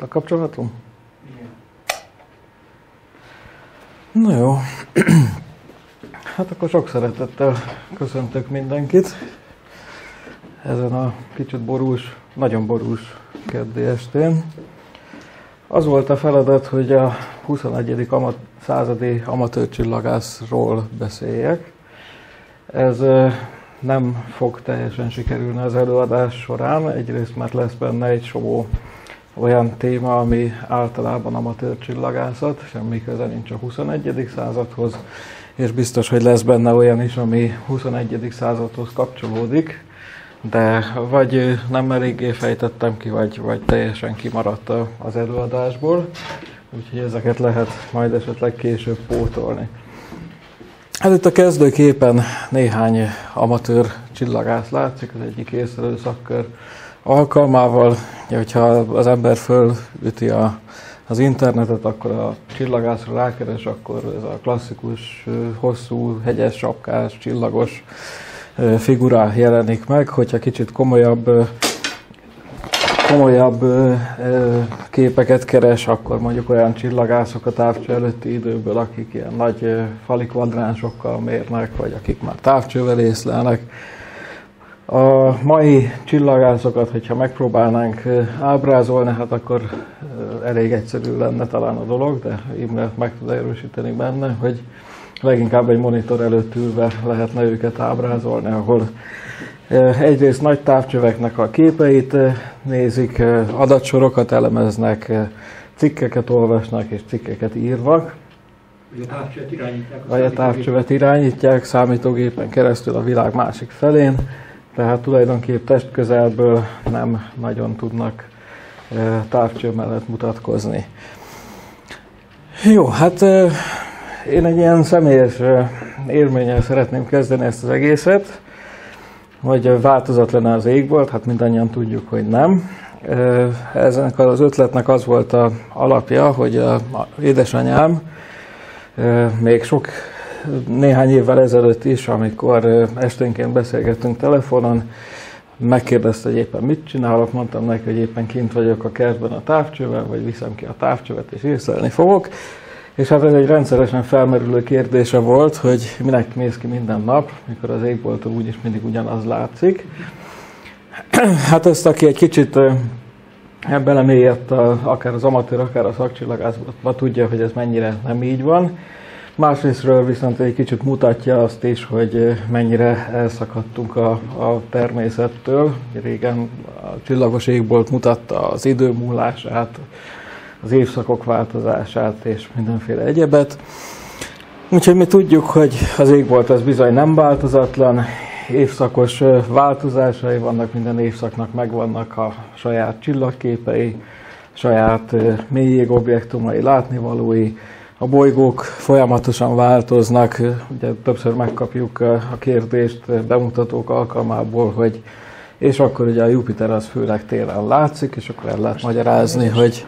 A kapcsolatunk? Igen. Na jó. Hát akkor sok szeretettel köszöntök mindenkit ezen a kicsit borús, nagyon borús keddi estén. Az volt a feladat, hogy a 21. századi amatőrcsillagászról beszéljek. Ez nem fog teljesen sikerülni az előadás során, egyrészt mert lesz benne egy csomó olyan téma, ami általában amatőrcsillagászat, semmi köze nincs a 21. századhoz, és biztos, hogy lesz benne olyan is, ami 21. századhoz kapcsolódik, de vagy nem eléggé fejtettem ki, vagy teljesen kimaradt az előadásból, úgyhogy ezeket lehet majd esetleg később pótolni. Hát itt a kezdőképen néhány amatőr csillagász látszik, az egyik észlelő szakkör alkalmával. Hogyha az ember fölüti az internetet, akkor a csillagászra rákeres, akkor ez a klasszikus, hosszú, hegyes, sapkás, csillagos figura jelenik meg. Hogyha kicsit komolyabb képeket keres, akkor mondjuk olyan csillagászok a távcső előtti időből, akik ilyen nagy fali kvadránsokkal mérnek, vagy akik már távcsővel észlelnek. A mai csillagászokat, hogyha megpróbálnánk ábrázolni, hát akkor elég egyszerű lenne talán a dolog, de Imre meg tud erősíteni benne, hogy leginkább egy monitor előtt ülve lehetne őket ábrázolni, ahol egyrészt nagy távcsöveknek a képeit nézik, adatsorokat elemeznek, cikkeket olvasnak és cikkeket írnak. Vagy a távcsövet irányítják számítógépen keresztül a világ másik felén, tehát tulajdonképp testközelből nem nagyon tudnak távcső mellett mutatkozni. Jó, hát én egy ilyen személyes élménnyel szeretném kezdeni ezt az egészet, hogy változatlan az égbolt, hát mindannyian tudjuk, hogy nem. Ezenek az ötletnek az volt az alapja, hogy az édesanyám még néhány évvel ezelőtt is, amikor esténként beszélgettünk telefonon, megkérdezte, hogy éppen mit csinálok, mondtam neki, hogy éppen kint vagyok a kertben a távcsővel, vagy viszem ki a távcsövet és észlelni fogok. És hát ez egy rendszeresen felmerülő kérdése volt, hogy minek mész ki minden nap, mikor az égbolton úgyis mindig ugyanaz látszik. Hát ezt, aki egy kicsit belemélyedt akár az amatőr, akár a szakcsillagászatba, tudja, hogy ez mennyire nem így van. Másrésztről viszont egy kicsit mutatja azt is, hogy mennyire elszakadtunk a természettől. Régen a csillagos égbolt mutatta az idő múlását, az évszakok változását és mindenféle egyebet. Úgyhogy mi tudjuk, hogy az égbolt az bizony nem változatlan, évszakos változásai vannak, minden évszaknak megvannak a saját csillagképei, saját mélyjégobjektumai, látnivalói, a bolygók folyamatosan változnak, ugye többször megkapjuk a kérdést bemutatók alkalmából, hogy és akkor ugye a Jupiter az főleg télen látszik, és akkor el lehet magyarázni, hogy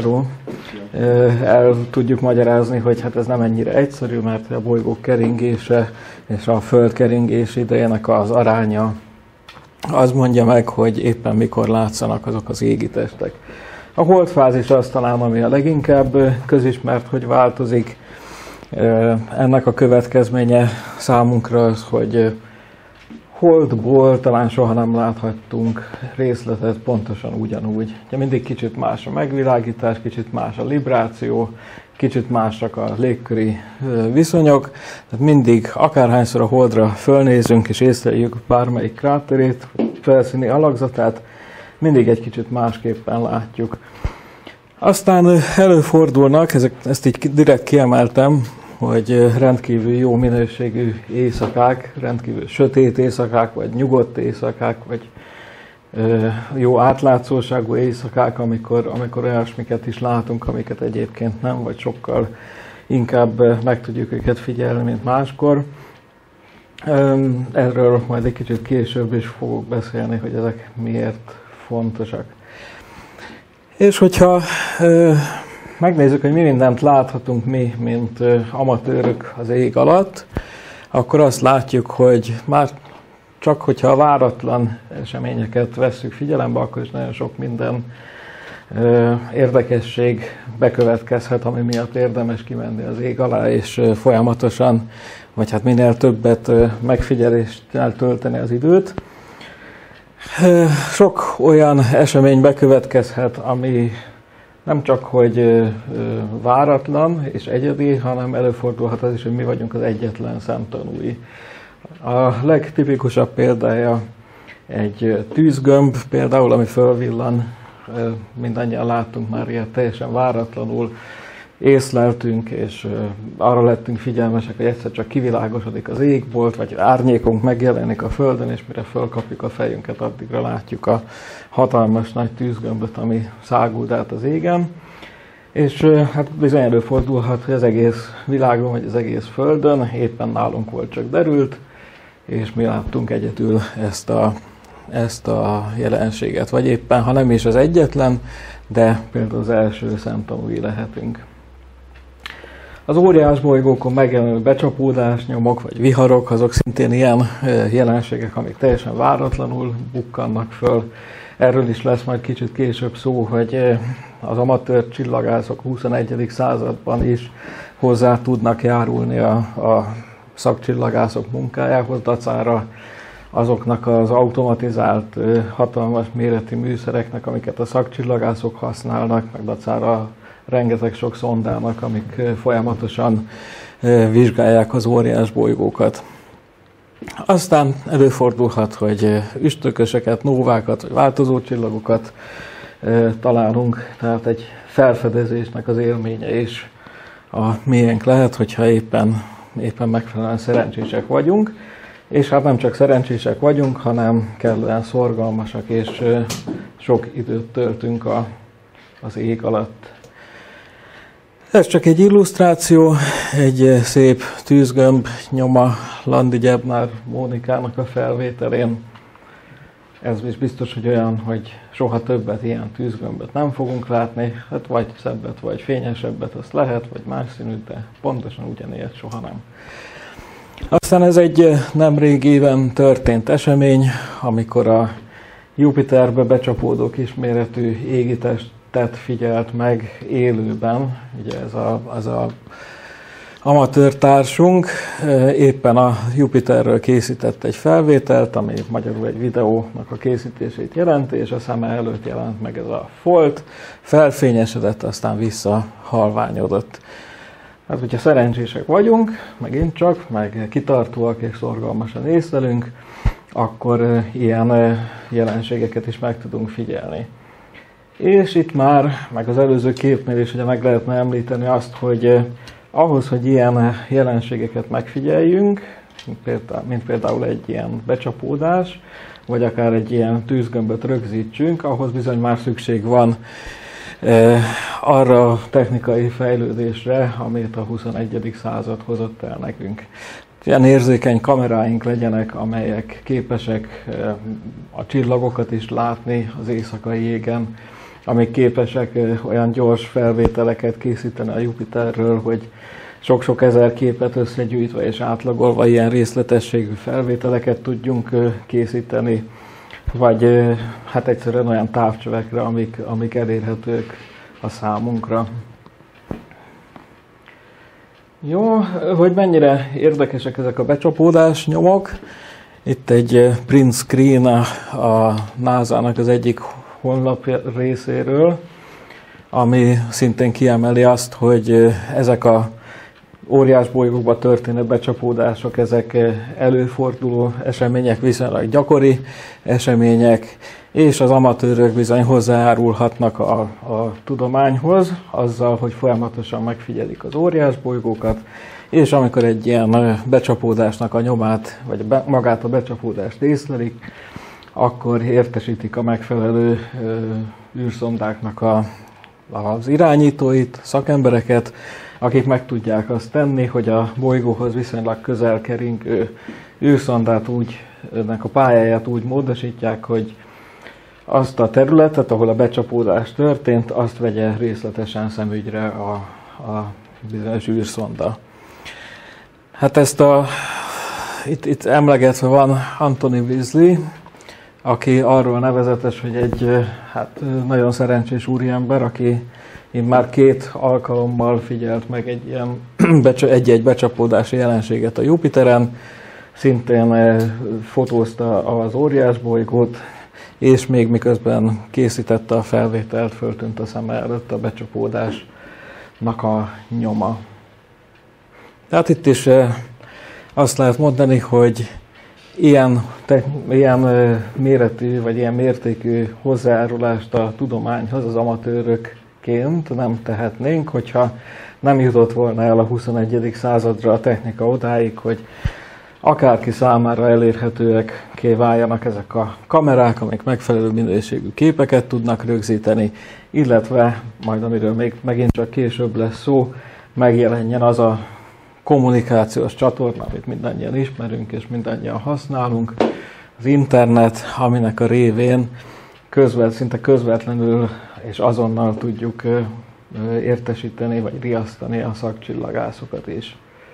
el tudjuk magyarázni, hogy hát ez nem ennyire egyszerű, mert a bolygók keringése és a Föld keringés idejének az aránya az mondja meg, hogy éppen mikor látszanak azok az égi testek. A holdfázis az talán, ami a leginkább közismert, hogy változik. Ennek a következménye számunkra az, hogy holdból talán soha nem láthattunk részletet pontosan ugyanúgy. Ugye mindig kicsit más a megvilágítás, kicsit más a libráció, kicsit másak a légköri viszonyok. Tehát mindig, akárhányszor a holdra fölnézünk és észleljük bármelyik kráterét, felszíni alakzatát, mindig egy kicsit másképpen látjuk. Aztán előfordulnak, ezt így direkt kiemeltem, hogy rendkívül jó minőségű éjszakák, rendkívül sötét éjszakák, vagy nyugodt éjszakák, vagy jó átlátszóságú éjszakák, amikor olyasmiket is látunk, amiket egyébként nem, vagy sokkal inkább meg tudjuk őket figyelni, mint máskor. Erről majd egy kicsit később is fogok beszélni, hogy ezek miért fontosak. És hogyha megnézzük, hogy mi mindent láthatunk mi, mint amatőrök az ég alatt, akkor azt látjuk, hogy már csak hogyha a váratlan eseményeket vesszük figyelembe, akkor is nagyon sok minden érdekesség bekövetkezhet, ami miatt érdemes kimenni az ég alá, és folyamatosan, vagy hát minél többet megfigyeléssel tölteni az időt. Sok olyan esemény bekövetkezhet, ami nem csak hogy váratlan és egyedi, hanem előfordulhat az is, hogy mi vagyunk az egyetlen szemtanúi. A legtipikusabb példája egy tűzgömb, például, ami fölvillan, mindannyian láttunk már ilyet, teljesen váratlanul észleltünk, és arra lettünk figyelmesek, hogy egyszer csak kivilágosodik az égbolt, vagy árnyékunk megjelenik a földön, és mire fölkapjuk a fejünket, addigra látjuk a hatalmas nagy tűzgömböt, ami száguld át az égen. És hát bizony előfordulhat, hogy az egész világon, vagy az egész földön éppen nálunk volt csak derült, és mi láttunk egyedül ezt a jelenséget. Vagy éppen, ha nem is az egyetlen, de például az első szemtanúi lehetünk. Az óriásbolygókon megjelenő becsapódásnyomok vagy viharok, azok szintén ilyen jelenségek, amik teljesen váratlanul bukkannak föl. Erről is lesz majd kicsit később szó, hogy az amatőr csillagászok 21. században is hozzá tudnak járulni a szakcsillagászok munkájához, dacára azoknak az automatizált, hatalmas méretű műszereknek, amiket a szakcsillagászok használnak, meg dacára rengeteg sok szondának, amik folyamatosan vizsgálják az óriás bolygókat. Aztán előfordulhat, hogy üstököseket, nóvákat, vagy változó csillagokat találunk, tehát egy felfedezésnek az élménye is a miénk lehet, hogyha éppen megfelelően szerencsések vagyunk. És hát nem csak szerencsések vagyunk, hanem kellően szorgalmasak, és sok időt töltünk az ég alatt. Ez csak egy illusztráció, egy szép tűzgömb nyoma Landi Gyebnár Mónikának a felvételén. Ez is biztos, hogy olyan, hogy soha többet ilyen tűzgömböt nem fogunk látni, hát vagy szebbet, vagy fényesebbet, azt lehet, vagy más színűt, de pontosan ugyanilyet soha nem. Aztán ez egy nemrégiben történt esemény, amikor a Jupiterbe becsapódó kisméretű égitestet figyelt meg élőben. Ugye ez a amatőr társunk éppen a Jupiterről készített egy felvételt, ami magyarul egy videónak a készítését jelenti, és a szeme előtt jelent meg ez a folt, felfényesedett, aztán visszahalványodott. Hát, hogyha szerencsések vagyunk, megint csak, meg kitartóak és szorgalmasan észlelünk, akkor ilyen jelenségeket is meg tudunk figyelni. És itt már, meg az előző képnél is ugye meg lehetne említeni azt, hogy ahhoz, hogy ilyen jelenségeket megfigyeljünk, mint például egy ilyen becsapódás, vagy akár egy ilyen tűzgömböt rögzítsünk, ahhoz bizony már szükség van arra a technikai fejlődésre, amit a 21. század hozott el nekünk. Ilyen érzékeny kameráink legyenek, amelyek képesek a csillagokat is látni az éjszakai égen, amik képesek olyan gyors felvételeket készíteni a Jupiterről, hogy sok-sok ezer képet összegyűjtve és átlagolva ilyen részletességű felvételeket tudjunk készíteni, vagy hát egyszerűen olyan távcsövekre, amik elérhetők a számunkra. Jó, hogy mennyire érdekesek ezek a becsapódás nyomok. Itt egy print screen a NASA-nak az egyik honlap részéről, ami szintén kiemeli azt, hogy ezek a óriásbolygókba történő becsapódások, ezek előforduló események, viszonylag gyakori események, és az amatőrök bizony hozzájárulhatnak a tudományhoz, azzal, hogy folyamatosan megfigyelik az óriásbolygókat, és amikor egy ilyen becsapódásnak a nyomát, vagy magát a becsapódást észlelik, akkor értesítik a megfelelő űrszondáknak az irányítóit, szakembereket, akik meg tudják azt tenni, hogy a bolygóhoz viszonylag közel keringő űrszondát ennek a pályáját úgy módosítják, hogy azt a területet, ahol a becsapódás történt, azt vegye részletesen szemügyre a bizonyos űrszonda. Hát itt emlegetve van Anthony Weasley, aki arról nevezetes, hogy egy hát, nagyon szerencsés úriember, aki én már 2 alkalommal figyelt meg egy ilyen egy-egy becsapódási jelenséget a Jupiteren, szintén fotózta az óriásbolygót, és még miközben készítette a felvételt, föltűnt a szeme előtt a becsapódásnak a nyoma. Tehát itt is azt lehet mondani, hogy ilyen méretű, vagy ilyen mértékű hozzájárulást a tudományhoz az amatőrökként nem tehetnénk, hogyha nem jutott volna el a 21. századra a technika odáig, hogy akárki számára elérhetőekké váljanak ezek a kamerák, amik megfelelő minőségű képeket tudnak rögzíteni, illetve majd amiről még megint csak később lesz szó, megjelenjen az a kommunikációs csatorna, amit mindannyian ismerünk és mindannyian használunk, az internet, aminek a révén szinte közvetlenül és azonnal tudjuk értesíteni vagy riasztani a szakcsillagászokat is.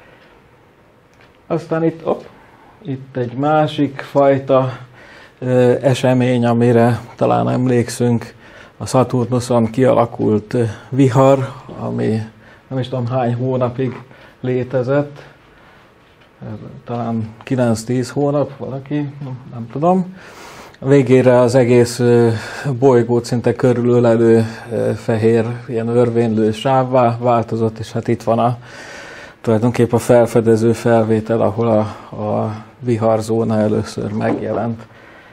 Aztán itt egy másik fajta esemény, amire talán emlékszünk, a Szaturnuszon kialakult vihar, ami nem is tudom hány hónapig létezett, talán 9-10 hónap, valaki, nem tudom. A végére az egész bolygót szinte körülölelő fehér, ilyen örvénylő sávvá változott, és hát itt van tulajdonképpen a felfedező felvétel, ahol a viharzóna először megjelent.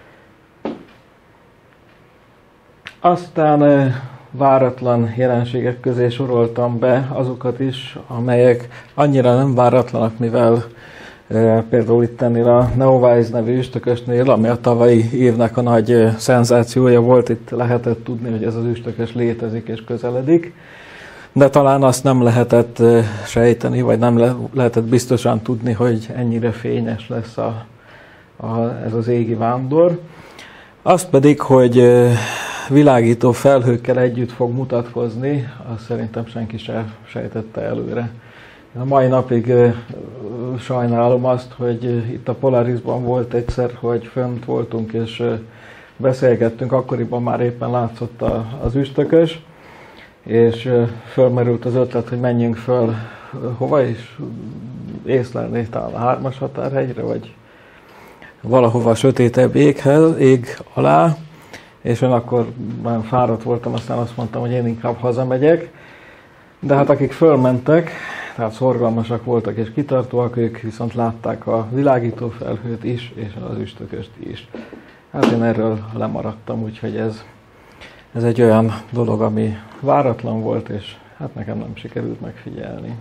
Aztán váratlan jelenségek közé soroltam be azokat is, amelyek annyira nem váratlanak, mivel például itt ennél a Neowise nevű üstökösnél, ami a tavalyi évnek a nagy szenzációja volt, itt lehetett tudni, hogy ez az üstökös létezik és közeledik, de talán azt nem lehetett sejteni, vagy nem lehetett biztosan tudni, hogy ennyire fényes lesz ez az égi vándor. Azt pedig, hogy világító felhőkkel együtt fog mutatkozni, azt szerintem senki sem sejtette előre. A mai napig sajnálom azt, hogy itt a Polarisban volt egyszer, hogy fönt voltunk és beszélgettünk, akkoriban már éppen látszott az üstökös, és fölmerült az ötlet, hogy menjünk föl hova is észlelni, talán a 3-as határhegyre, vagy valahova sötétebb ég alá, és én akkor nagyon fáradt voltam, aztán azt mondtam, hogy én inkább hazamegyek, de hát akik fölmentek, tehát szorgalmasak voltak és kitartóak, ők viszont látták a világító felhőt is, és az üstököst is. Hát én erről lemaradtam, úgyhogy ez egy olyan dolog, ami váratlan volt, és hát nekem nem sikerült megfigyelni.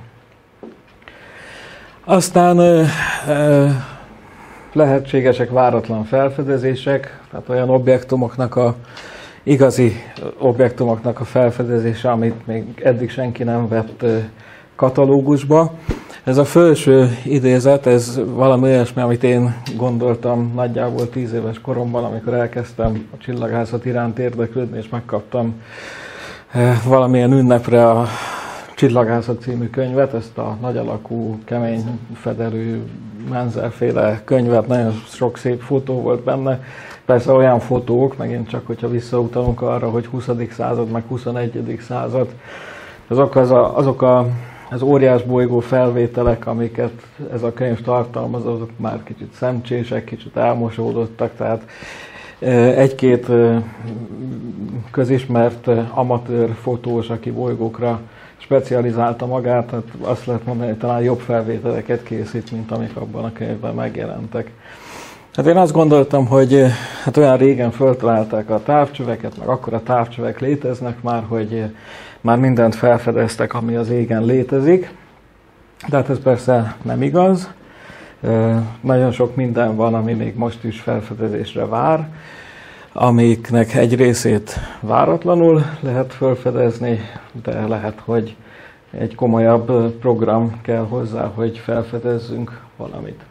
Aztán lehetségesek váratlan felfedezések, tehát olyan objektumoknak igazi objektumoknak a felfedezése, amit még eddig senki nem vett katalógusba. Ez a felső idézet, ez valami olyasmi, amit én gondoltam nagyjából 10 éves koromban, amikor elkezdtem a csillagászat iránt érdeklődni, és megkaptam valamilyen ünnepre a Csillagászat című könyvet, ezt a nagy alakú, kemény fedelű, Menzel-féle könyvet, nagyon sok szép fotó volt benne. Persze olyan fotók, megint csak, hogyha visszautalunk arra, hogy 20. század, meg 21. század, azok az óriásbolygó felvételek, amiket ez a könyv tartalmaz, azok már kicsit szemcsések, kicsit elmosódottak, tehát egy-két közismert amatőr fotós, aki bolygókra specializálta magát, tehát azt lehet mondani, hogy talán jobb felvételeket készít, mint amik abban a könyvben megjelentek. Hát én azt gondoltam, hogy hát olyan régen föltalálták a távcsöveket, meg akkor a távcsövek léteznek már, hogy már mindent felfedeztek, ami az égen létezik. De hát ez persze nem igaz. Nagyon sok minden van, ami még most is felfedezésre vár, amiknek egy részét váratlanul lehet felfedezni, de lehet, hogy egy komolyabb program kell hozzá, hogy felfedezzünk valamit.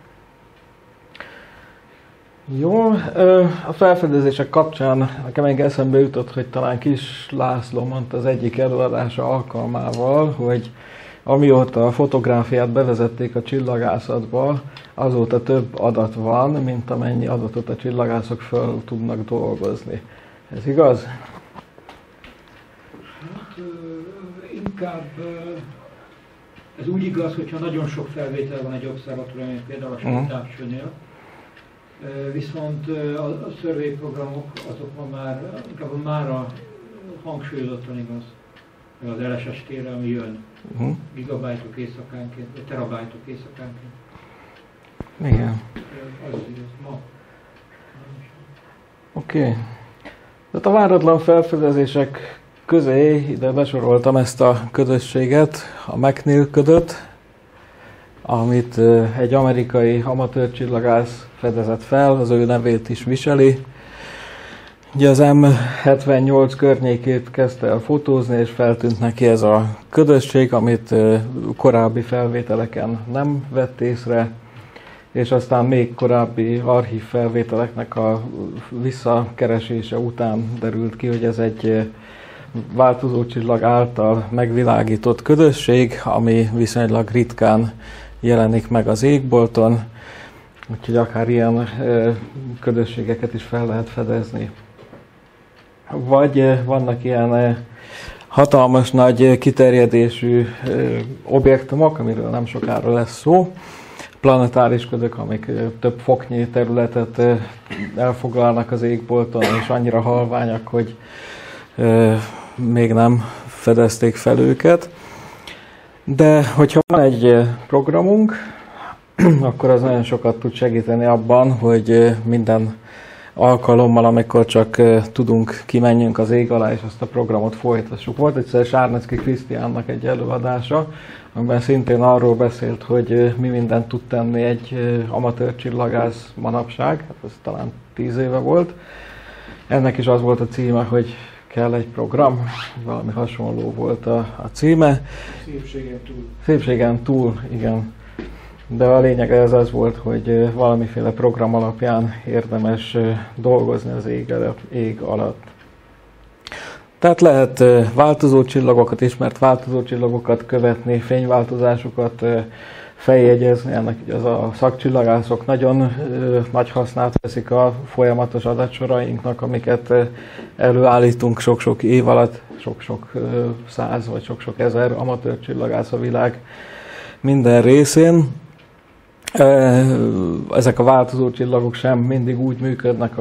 Jó, a felfedezések kapcsán nekem még eszembe jutott, hogy talán Kis László mondta az egyik előadása alkalmával, hogy amióta a fotográfiát bevezették a csillagászatba, azóta több adat van, mint amennyi adatot a csillagászok föl tudnak dolgozni. Ez igaz? Hát, inkább ez úgy igaz, hogyha nagyon sok felvétel van egy obszervatóriumon, például a Sötét-távcsőnél, viszont a survey programok azok már inkább mára hangsúlyozottan igaz, az LSST-re, ami jön, gigabájtok éjszakánként, vagy terabájtok éjszakánként. Igen. Az igaz, ma. Oké. Tehát a váratlan felfedezések közé ide besoroltam ezt a közösséget, a McNeil ködöt, amit egy amerikai amatőr csillagász fedezett fel, az ő nevét is viseli. Ugye az M78 környékét kezdte el fotózni, és feltűnt neki ez a ködösség, amit korábbi felvételeken nem vett észre, és aztán még korábbi archív felvételeknek a visszakeresése után derült ki, hogy ez egy változó csillag által megvilágított ködösség, ami viszonylag ritkán jelenik meg az égbolton, úgyhogy akár ilyen ködösségeket is fel lehet fedezni. Vagy vannak ilyen hatalmas nagy kiterjedésű objektumok, amiről nem sokára lesz szó, planetáris ködök, amik több foknyi területet elfoglalnak az égbolton, és annyira halványak, hogy még nem fedezték fel őket. De hogyha van egy programunk, akkor az nagyon sokat tud segíteni abban, hogy minden alkalommal, amikor csak tudunk, kimenjünk az ég alá, és azt a programot folytassuk. Volt egyszer Sárnecki Krisztiánnak egy előadása, amiben szintén arról beszélt, hogy mi mindent tud tenni egy amatőr csillagász manapság, hát ez talán 10 éve volt. Ennek is az volt a címe, hogy kell egy program, valami hasonló volt a címe. Szépségen túl. Szépségen túl, igen. De a lényeg az volt, hogy valamiféle program alapján érdemes dolgozni az ég alatt. Tehát lehet változó csillagokat, ismert változó csillagokat követni, fényváltozásokat feljegyezni. Ennek az a szakcsillagászok nagyon nagy hasznát veszik a folyamatos adatsorainknak, amiket előállítunk sok-sok év alatt, sok-sok száz vagy sok-sok ezer amatőr csillagász a világ minden részén. Ezek a változó csillagok sem mindig úgy működnek,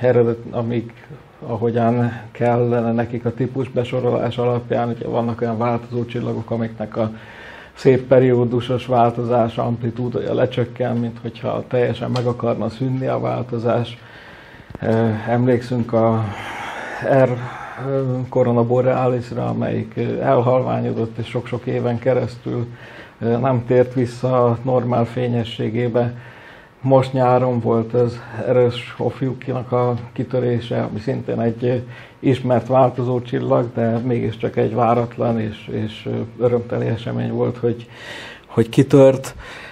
ahogyan kellene nekik a típus besorolás alapján. Ugye vannak olyan változó csillagok, amiknek a szép periódusos változás amplitúdója lecsökken, mint hogyha teljesen meg akarna szűnni a változás. Emlékszünk a R Corona Borealisra, amelyik elhalványodott és sok-sok éven keresztül nem tért vissza a normál fényességébe. Most nyáron volt az erős Ophiuchinak a kitörése, ami szintén egy ismert változó csillag, de mégiscsak egy váratlan és örömteli esemény volt, hogy kitört.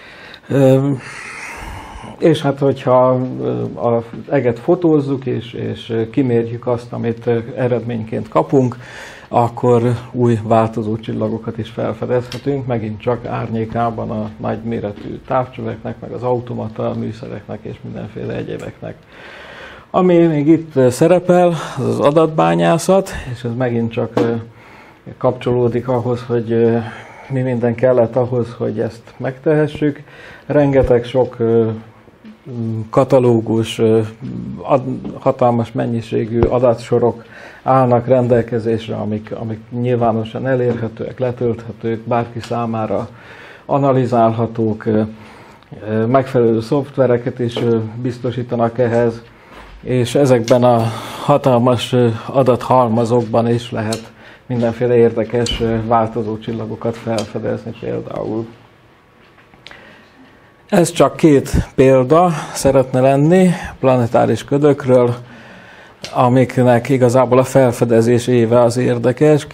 És hát, hogyha az eget fotózzuk és kimérjük azt, amit eredményként kapunk, akkor új változó csillagokat is felfedezhetünk, megint csak árnyékában a nagyméretű távcsöveknek, meg az automata műszereknek és mindenféle egyébeknek. Ami még itt szerepel, az az adatbányászat, és ez megint csak kapcsolódik ahhoz, hogy mi minden kellett ahhoz, hogy ezt megtehessük. Rengeteg sok katalógus, hatalmas mennyiségű adatsorok állnak rendelkezésre, amik nyilvánosan elérhetőek, letölthetők, bárki számára analizálhatók, megfelelő szoftvereket is biztosítanak ehhez, és ezekben a hatalmas adathalmazokban is lehet mindenféle érdekes változó csillagokat felfedezni például. Ez csak 2 példa szeretne lenni planetáris ködökről, amiknek igazából a felfedezés éve az érdekes,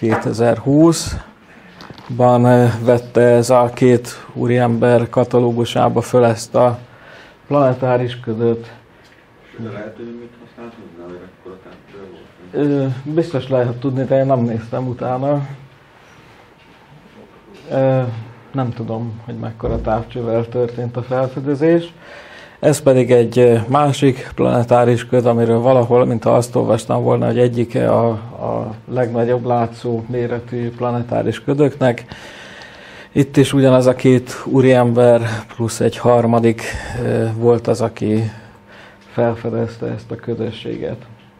2020-ban vette ez a 2 úriember katalógusába föl ezt a planetáris ködöt. De lehet, hogy mit használt hozzá, vagy akkor a távcső volt? Biztos lehet tudni, de én nem néztem utána. Nem tudom, hogy mekkora távcsővel történt a felfedezés. Ez pedig egy másik planetáris köd, amiről valahol, mint azt olvastam volna, hogy egyike a legnagyobb látszó méretű planetáris ködöknek. Itt is ugyanaz a két úriember plusz egy harmadik volt az, aki felfedezte ezt a ködösséget.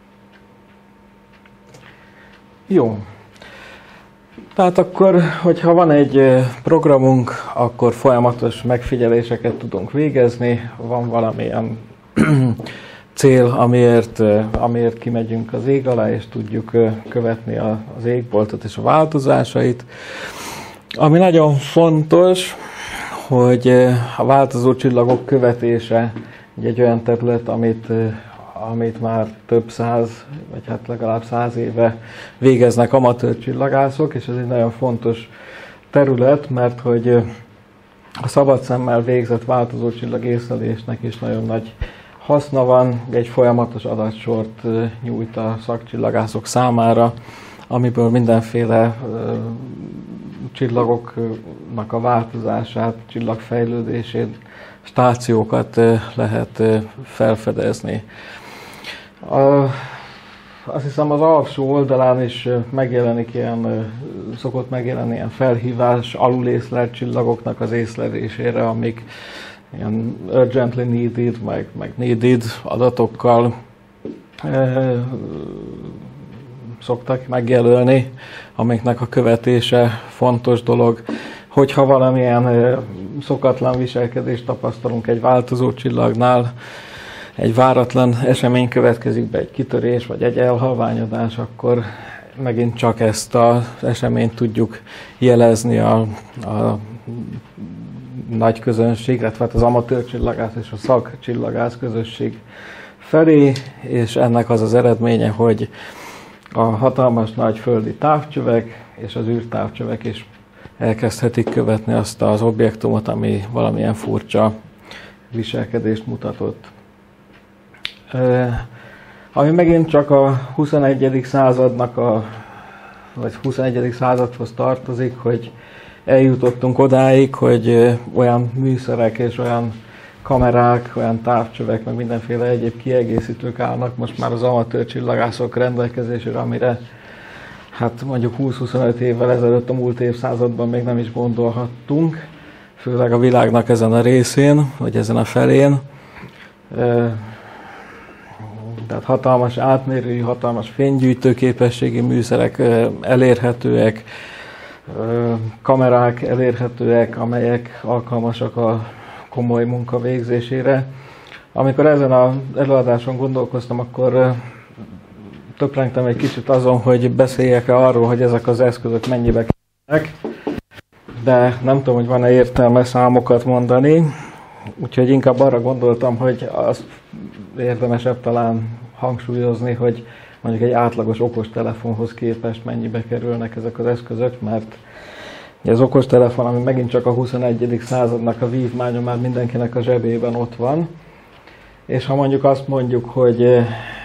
Jó. Tehát akkor, hogyha van egy programunk, akkor folyamatos megfigyeléseket tudunk végezni, van valamilyen cél, amiért kimegyünk az ég alá, és tudjuk követni az égboltot és a változásait. Ami nagyon fontos, hogy a változó csillagok követése egy olyan terület, amit már több száz, vagy hát legalább 100 éve végeznek amatőr csillagászok, és ez egy nagyon fontos terület, mert hogy a szabad szemmel végzett változó csillag észlelésnek is nagyon nagy haszna van, egy folyamatos adatsort nyújt a szakcsillagászok számára, amiből mindenféle csillagoknak a változását, csillagfejlődését, stációkat lehet felfedezni. Azt hiszem az alsó oldalán is szokott megjelenni ilyen felhívás alulészlelt csillagoknak az észlelésére, amik ilyen urgently needed, meg needed adatokkal szoktak megjelölni, amiknek a követése fontos dolog. Hogyha valamilyen szokatlan viselkedést tapasztalunk egy változó csillagnál, egy váratlan esemény következik be, egy kitörés vagy egy elhalványodás, akkor megint csak ezt az eseményt tudjuk jelezni a nagy közönség, illetve az amatőr csillagász és a szakcsillagász közösség felé, és ennek az az eredménye, hogy a hatalmas nagy földi távcsövek és az űrtávcsövek is elkezdhetik követni azt az objektumot, ami valamilyen furcsa viselkedést mutatott. Ami megint csak a 21. századnak vagy 21. századhoz tartozik, hogy eljutottunk odáig, hogy olyan műszerek és olyan kamerák, olyan távcsövek, meg mindenféle egyéb kiegészítők állnak most már az amatőr csillagászok rendelkezésére, amire hát mondjuk 20-25 évvel ezelőtt a múlt évszázadban még nem is gondolhattunk, főleg a világnak ezen a részén, vagy ezen a felén. Tehát hatalmas átmérőjű, hatalmas fénygyűjtő képességi műszerek elérhetőek, kamerák elérhetőek, amelyek alkalmasak a komoly munka végzésére. Amikor ezen az előadáson gondolkoztam, akkor töprengtem egy kicsit azon, hogy beszéljek-e arról, hogy ezek az eszközök mennyibe kerülnek, de nem tudom, hogy van-e értelme számokat mondani, úgyhogy inkább arra gondoltam, hogy azt érdemesebb talán hangsúlyozni, hogy mondjuk egy átlagos okostelefonhoz képest mennyibe kerülnek ezek az eszközök, mert az okostelefon, ami megint csak a 21. századnak a vívmánya, már mindenkinek a zsebében ott van, és ha mondjuk azt mondjuk, hogy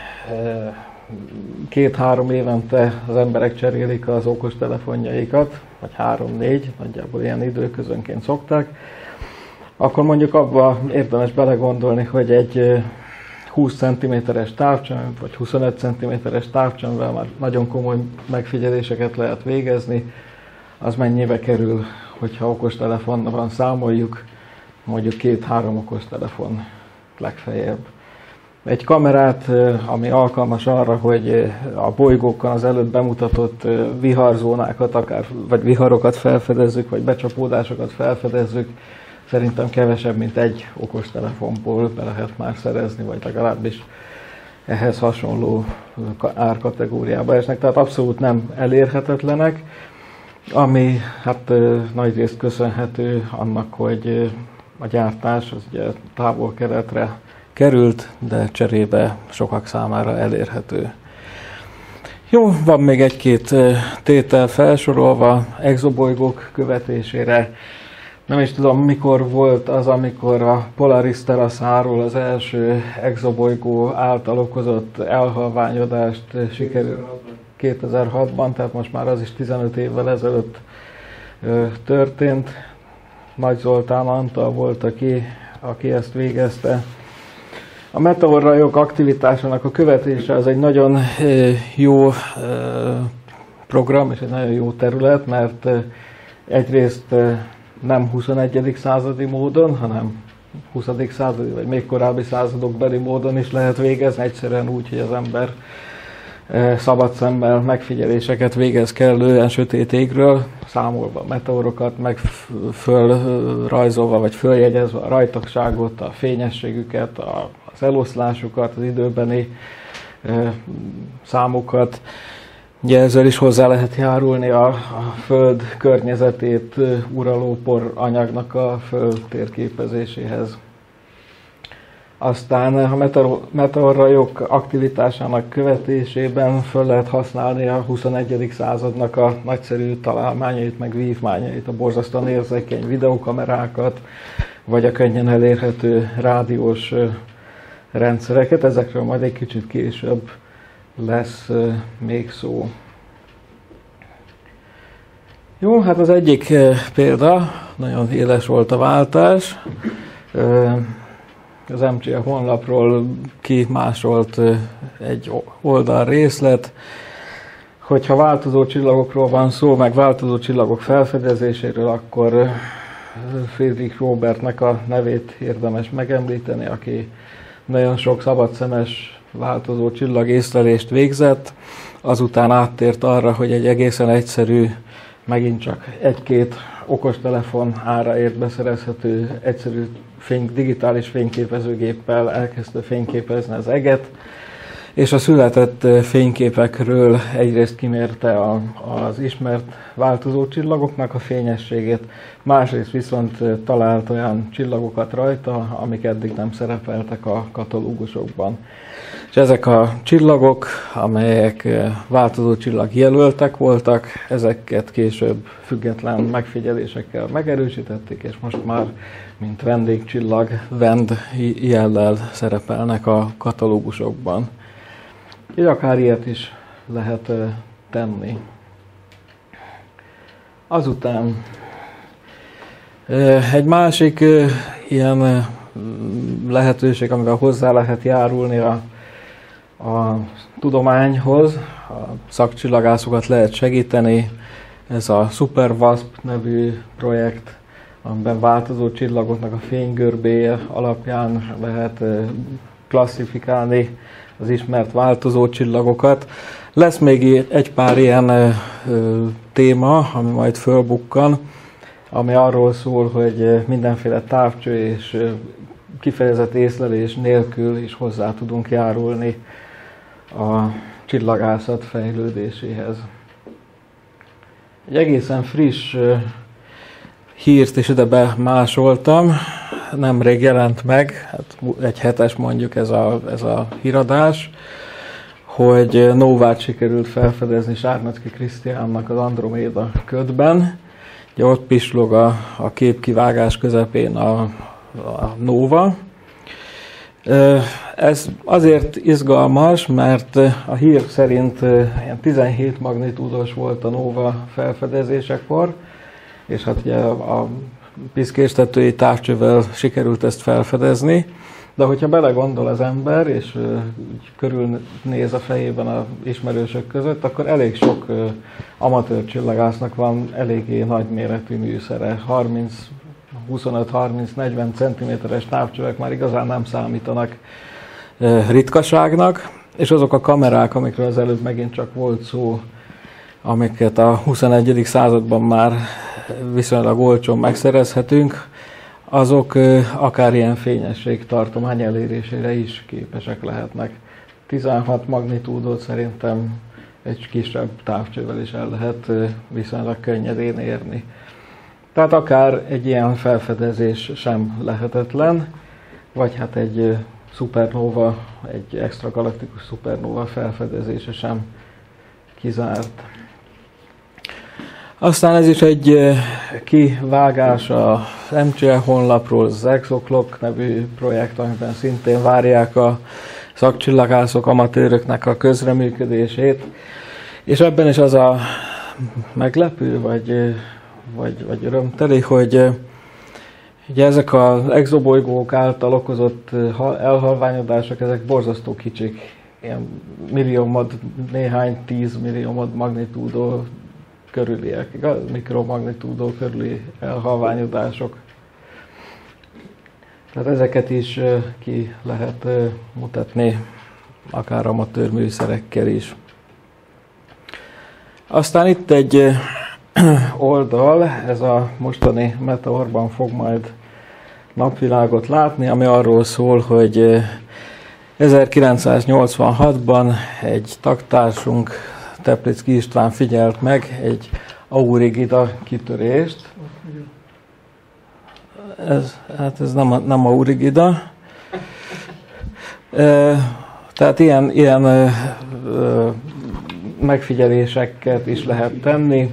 2-3 évente az emberek cserélik az okostelefonjaikat, vagy 3-4, nagyjából ilyen időközönként szokták, akkor mondjuk abba érdemes belegondolni, hogy egy 20 cm-es távcsöm, vagy 25 cm-es távcsömvel már nagyon komoly megfigyeléseket lehet végezni, az mennyibe kerül, hogyha okostelefonnal számoljuk, mondjuk 2-3 okostelefon legfeljebb. Egy kamerát, ami alkalmas arra, hogy a bolygókon az előbb bemutatott viharzónákat, vagy viharokat felfedezzük, vagy becsapódásokat felfedezzük, szerintem kevesebb, mint egy okostelefonból be lehet már szerezni, vagy legalábbis ehhez hasonló árkategóriába esnek, tehát abszolút nem elérhetetlenek, ami hát nagyrészt köszönhető annak, hogy a gyártás az ugye távol-keletre került, de cserébe sokak számára elérhető. Jó, van még egy-két tétel felsorolva exobolygók követésére. Nem is tudom, mikor volt az, amikor a Polaris Terraszáról az első exobolygó által okozott elhalványodást sikerült 2006-ban, tehát most már az is 15 évvel ezelőtt történt. Nagy Zoltán Antal volt, aki ezt végezte. A meteorrajok aktivitásának a követése az egy nagyon jó program és egy nagyon jó terület, mert egyrészt nem 21. századi módon, hanem 20. századi vagy még korábbi századokbeli módon is lehet végezni, egyszerűen úgy, hogy az ember szabad szemmel megfigyeléseket végez kellően sötét égről, számolva a meteorokat, meg fölrajzolva vagy följegyezve a rajtagságot, a fényességüket, az eloszlásukat, az időbeni számokat. Ugye ezzel is hozzá lehet járulni a Föld környezetét uraló poranyagnak a Föld térképezéséhez. Aztán a meteorrajok aktivitásának követésében föl lehet használni a 21. századnak a nagyszerű találmányait, meg vívmányait, a borzasztóan érzékeny videókamerákat, vagy a könnyen elérhető rádiós rendszereket. Ezekről majd egy kicsit később lesz még szó. Jó, hát az egyik példa, nagyon éles volt a váltás. Az MCA honlapról kimásolt egy oldal részlet, hogyha változó csillagokról van szó, meg változó csillagok felfedezéséről, akkor Friedrich Robertnek a nevét érdemes megemlíteni, aki nagyon sok szabadszemes változó csillagészlelést végzett, azután áttért arra, hogy egy egészen egyszerű, megint csak egy-két okostelefon áraért beszerezhető egyszerű digitális fényképezőgéppel elkezdte fényképezni az eget, és a született fényképekről egyrészt kimérte az ismert változó csillagoknak a fényességét, másrészt viszont talált olyan csillagokat rajta, amik eddig nem szerepeltek a katalógusokban. És ezek a csillagok, amelyek változó csillag jelöltek voltak, ezeket később független megfigyelésekkel megerősítették, és most már mint vendégcsillag, VEND jellel szerepelnek a katalógusokban. És akár ilyet is lehet tenni. Azután egy másik ilyen lehetőség, amivel hozzá lehet járulni a tudományhoz, a szakcsillagászokat lehet segíteni. Ez a SuperWASP nevű projekt, amiben változó csillagoknak a fénygörbéje alapján lehet klasszifikálni az ismert változó csillagokat. Lesz még egy pár ilyen téma, ami majd fölbukkan, ami arról szól, hogy mindenféle távcső és kifejezett észlelés nélkül is hozzá tudunk járulni a csillagászat fejlődéséhez. Egy egészen friss hírt is ide bemásoltam, nemrég jelent meg, hát egy hetes mondjuk ez a híradás, hogy nóvát sikerült felfedezni Sárnecki Krisztiánnak az Androméda ködben. Ugye ott pislog a képkivágás közepén a nóva. Ez azért izgalmas, mert a hír szerint 17 magnitúdos volt a nóva felfedezésekor, és hát ugye a piszkéstetői távcsővel sikerült ezt felfedezni, de hogyha belegondol az ember, és körülnéz a fejében az ismerősök között, akkor elég sok amatőr csillagásznak van eléggé nagyméretű műszere. 25-30-40 cm-es távcsövek már igazán nem számítanak ritkaságnak, és azok a kamerák, amikről az előbb megint csak volt szó, amiket a 21. században már viszonylag olcsón megszerezhetünk, azok akár ilyen fényességtartomány elérésére is képesek lehetnek. 16 magnitúdot szerintem egy kisebb távcsővel is el lehet viszonylag könnyedén érni. Tehát akár egy ilyen felfedezés sem lehetetlen, vagy hát egy szupernóva, egy extragalaktikus szupernóva felfedezése sem kizárt. Aztán ez is egy kivágás a MCA honlapról, az Exoclock nevű projekt, amiben szintén várják a szakcsillagászok, amatőröknek a közreműködését. És ebben is az a meglepő, vagy vagy örömteli, hogy ugye ezek az exobolygók által okozott elhalványodások, ezek borzasztó kicsik. Ilyen milliómod, néhány 10 milliómod magnitúdó körüliek, igaz? Mikromagnitúdó körüli elhalványodások. Tehát ezeket is ki lehet mutatni, akár amatőr műszerekkel is. Aztán itt egy oldal, ez a mostani meteorban fog majd napvilágot látni, ami arról szól, hogy 1986-ban egy tagtársunk, Tepliczky István figyelt meg egy Aurigida kitörést. Ez nem Aurigida. Tehát ilyen megfigyeléseket is lehet tenni,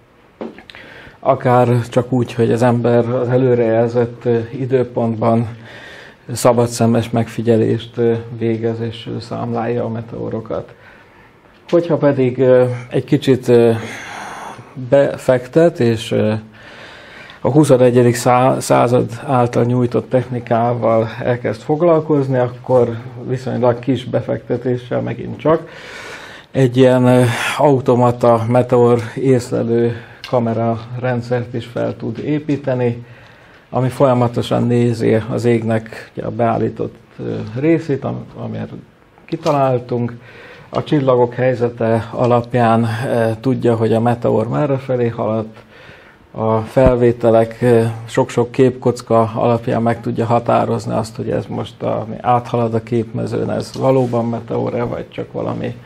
akár csak úgy, hogy az ember az előrejelzett időpontban szabadszemes megfigyelést végez és számlálja a meteorokat. Hogyha pedig egy kicsit befektet, és a 21. század által nyújtott technikával elkezd foglalkozni, akkor viszonylag kis befektetéssel megint csak egy ilyen automata meteor észlelő kamera rendszert is fel tud építeni, ami folyamatosan nézi az égnek a beállított részét, amire kitaláltunk. A csillagok helyzete alapján tudja, hogy a meteor merrefelé haladt. A felvételek sok-sok képkocka alapján meg tudja határozni azt, hogy ez most ami áthalad a képmezőn, ez valóban meteor-e, vagy csak valami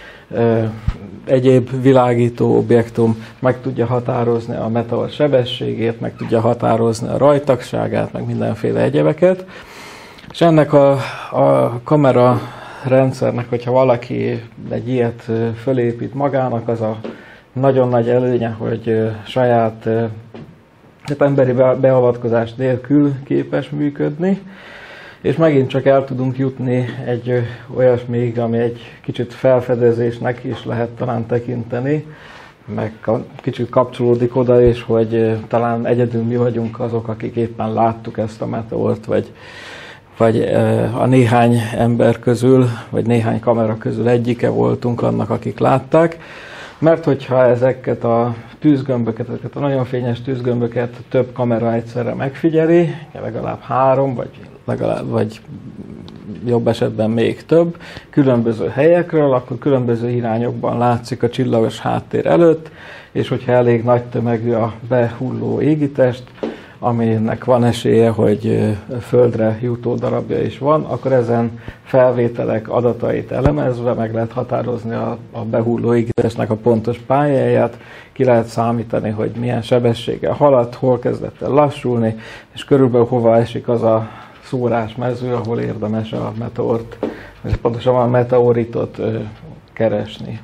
egyéb világító objektum, meg tudja határozni a meteor sebességét, meg tudja határozni a rajtagságát, meg mindenféle egyebeket. És ennek a kamera rendszernek, hogyha valaki egy ilyet fölépít magának, az a nagyon nagy előnye, hogy saját emberi beavatkozás nélkül képes működni, és megint csak el tudunk jutni egy olyasmig, ami egy kicsit felfedezésnek is lehet talán tekinteni, meg kicsit kapcsolódik oda is, hogy talán egyedül mi vagyunk azok, akik éppen láttuk ezt a meteort, vagy a néhány ember közül, vagy néhány kamera közül egyike voltunk annak, akik látták. Mert hogyha ezeket a tűzgömböket, ezeket a nagyon fényes tűzgömböket több kamera egyszerre megfigyeli, legalább 3, vagy jobb esetben még több, különböző helyekről, akkor különböző irányokban látszik a csillagos háttér előtt, és hogyha elég nagy tömegű a behulló égitest, aminek van esélye, hogy földre jutó darabja is van, akkor ezen felvételek adatait elemezve meg lehet határozni a behulló égitestnek a pontos pályáját, ki lehet számítani, hogy milyen sebességgel haladt, hol kezdett el lassulni, és körülbelül hova esik az a szórásmező, ahol érdemes a meteort, vagy pontosabban a meteoritot keresni.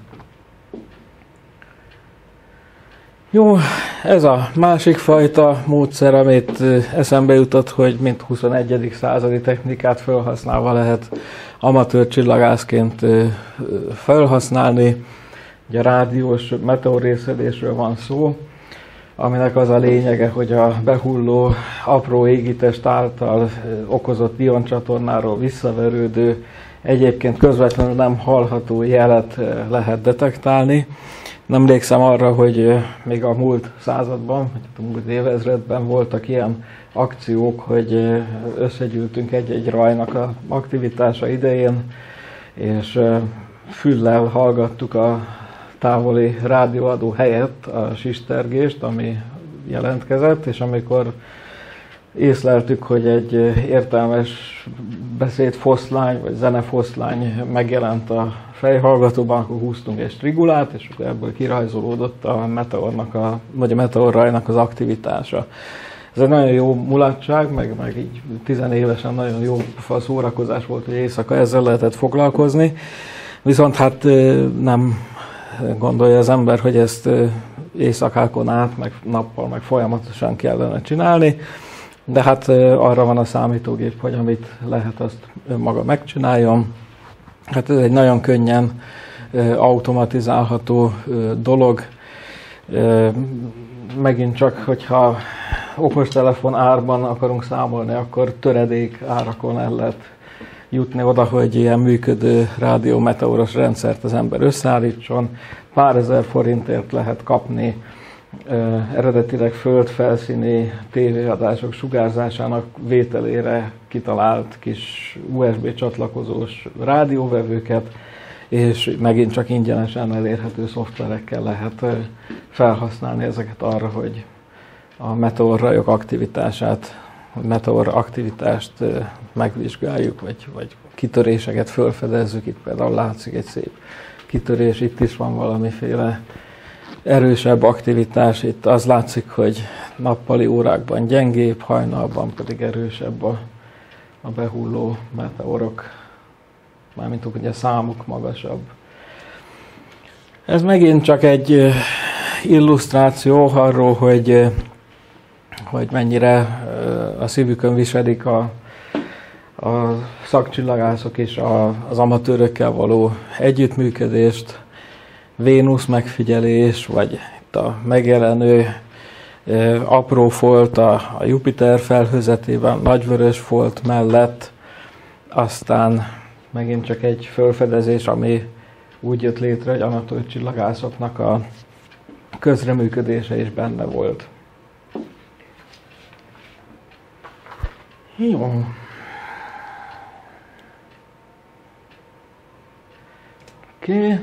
Jó, ez a másik fajta módszer, amit eszembe jutott, hogy mint 21. századi technikát felhasználva lehet amatőr csillagászként felhasználni. Ugye a rádiós meteorrészedésről van szó, aminek az a lényege, hogy a behulló apró égitest által okozott ioncsatornáról visszaverődő, egyébként közvetlenül nem hallható jelet lehet detektálni. Emlékszem arra, hogy még a múlt században, vagy a múlt évezredben voltak ilyen akciók, hogy összegyűltünk egy rajnak az aktivitása idején, és füllel hallgattuk a távoli rádióadó helyett a sistergést, ami jelentkezett, és amikor észleltük, hogy egy értelmes beszédfoszlány, vagy zenefoszlány megjelent a fejhallgatóban, akkor húztunk egy strigulát, és akkor ebből kirajzolódott a meteorrajnak az aktivitása. Ez egy nagyon jó mulatság, meg így 10 évesen nagyon jó szórakozás volt, hogy éjszaka ezzel lehetett foglalkozni. Viszont hát nem gondolja az ember, hogy ezt éjszakákon át, meg nappal, meg folyamatosan kellene csinálni. De hát arra van a számítógép, hogy amit lehet, azt önmaga megcsináljon. Hát ez egy nagyon könnyen automatizálható dolog. Megint csak, hogyha okostelefon árban akarunk számolni, akkor töredék árakon el lehet jutni oda, hogy ilyen működő rádiómeteoros rendszert az ember összeállítson. Pár ezer forintért lehet kapni eredetileg földfelszíni tévéadások sugárzásának vételére kitalált kis USB csatlakozós rádióvevőket, és megint csak ingyenesen elérhető szoftverekkel lehet felhasználni ezeket arra, hogy a meteorrajok aktivitását, meteor aktivitást megvizsgáljuk, vagy kitöréseket felfedezzük. Itt például látszik egy szép kitörés, itt is van valamiféle erősebb aktivitás. Itt az látszik, hogy nappali órákban gyengébb, hajnalban pedig erősebb a behulló meteorok, mármint hogy a számuk magasabb. Ez megint csak egy illusztráció arról, hogy mennyire a szívükön viselik a szakcsillagászok és az amatőrökkel való együttműködést, Vénusz megfigyelés, vagy itt a megjelenő apró folt a Jupiter felhőzetében, nagyvörös folt mellett, aztán megint csak egy felfedezés, ami úgy jött létre, hogy amatőr csillagászoknak a közreműködése is benne volt. Jó. Oké.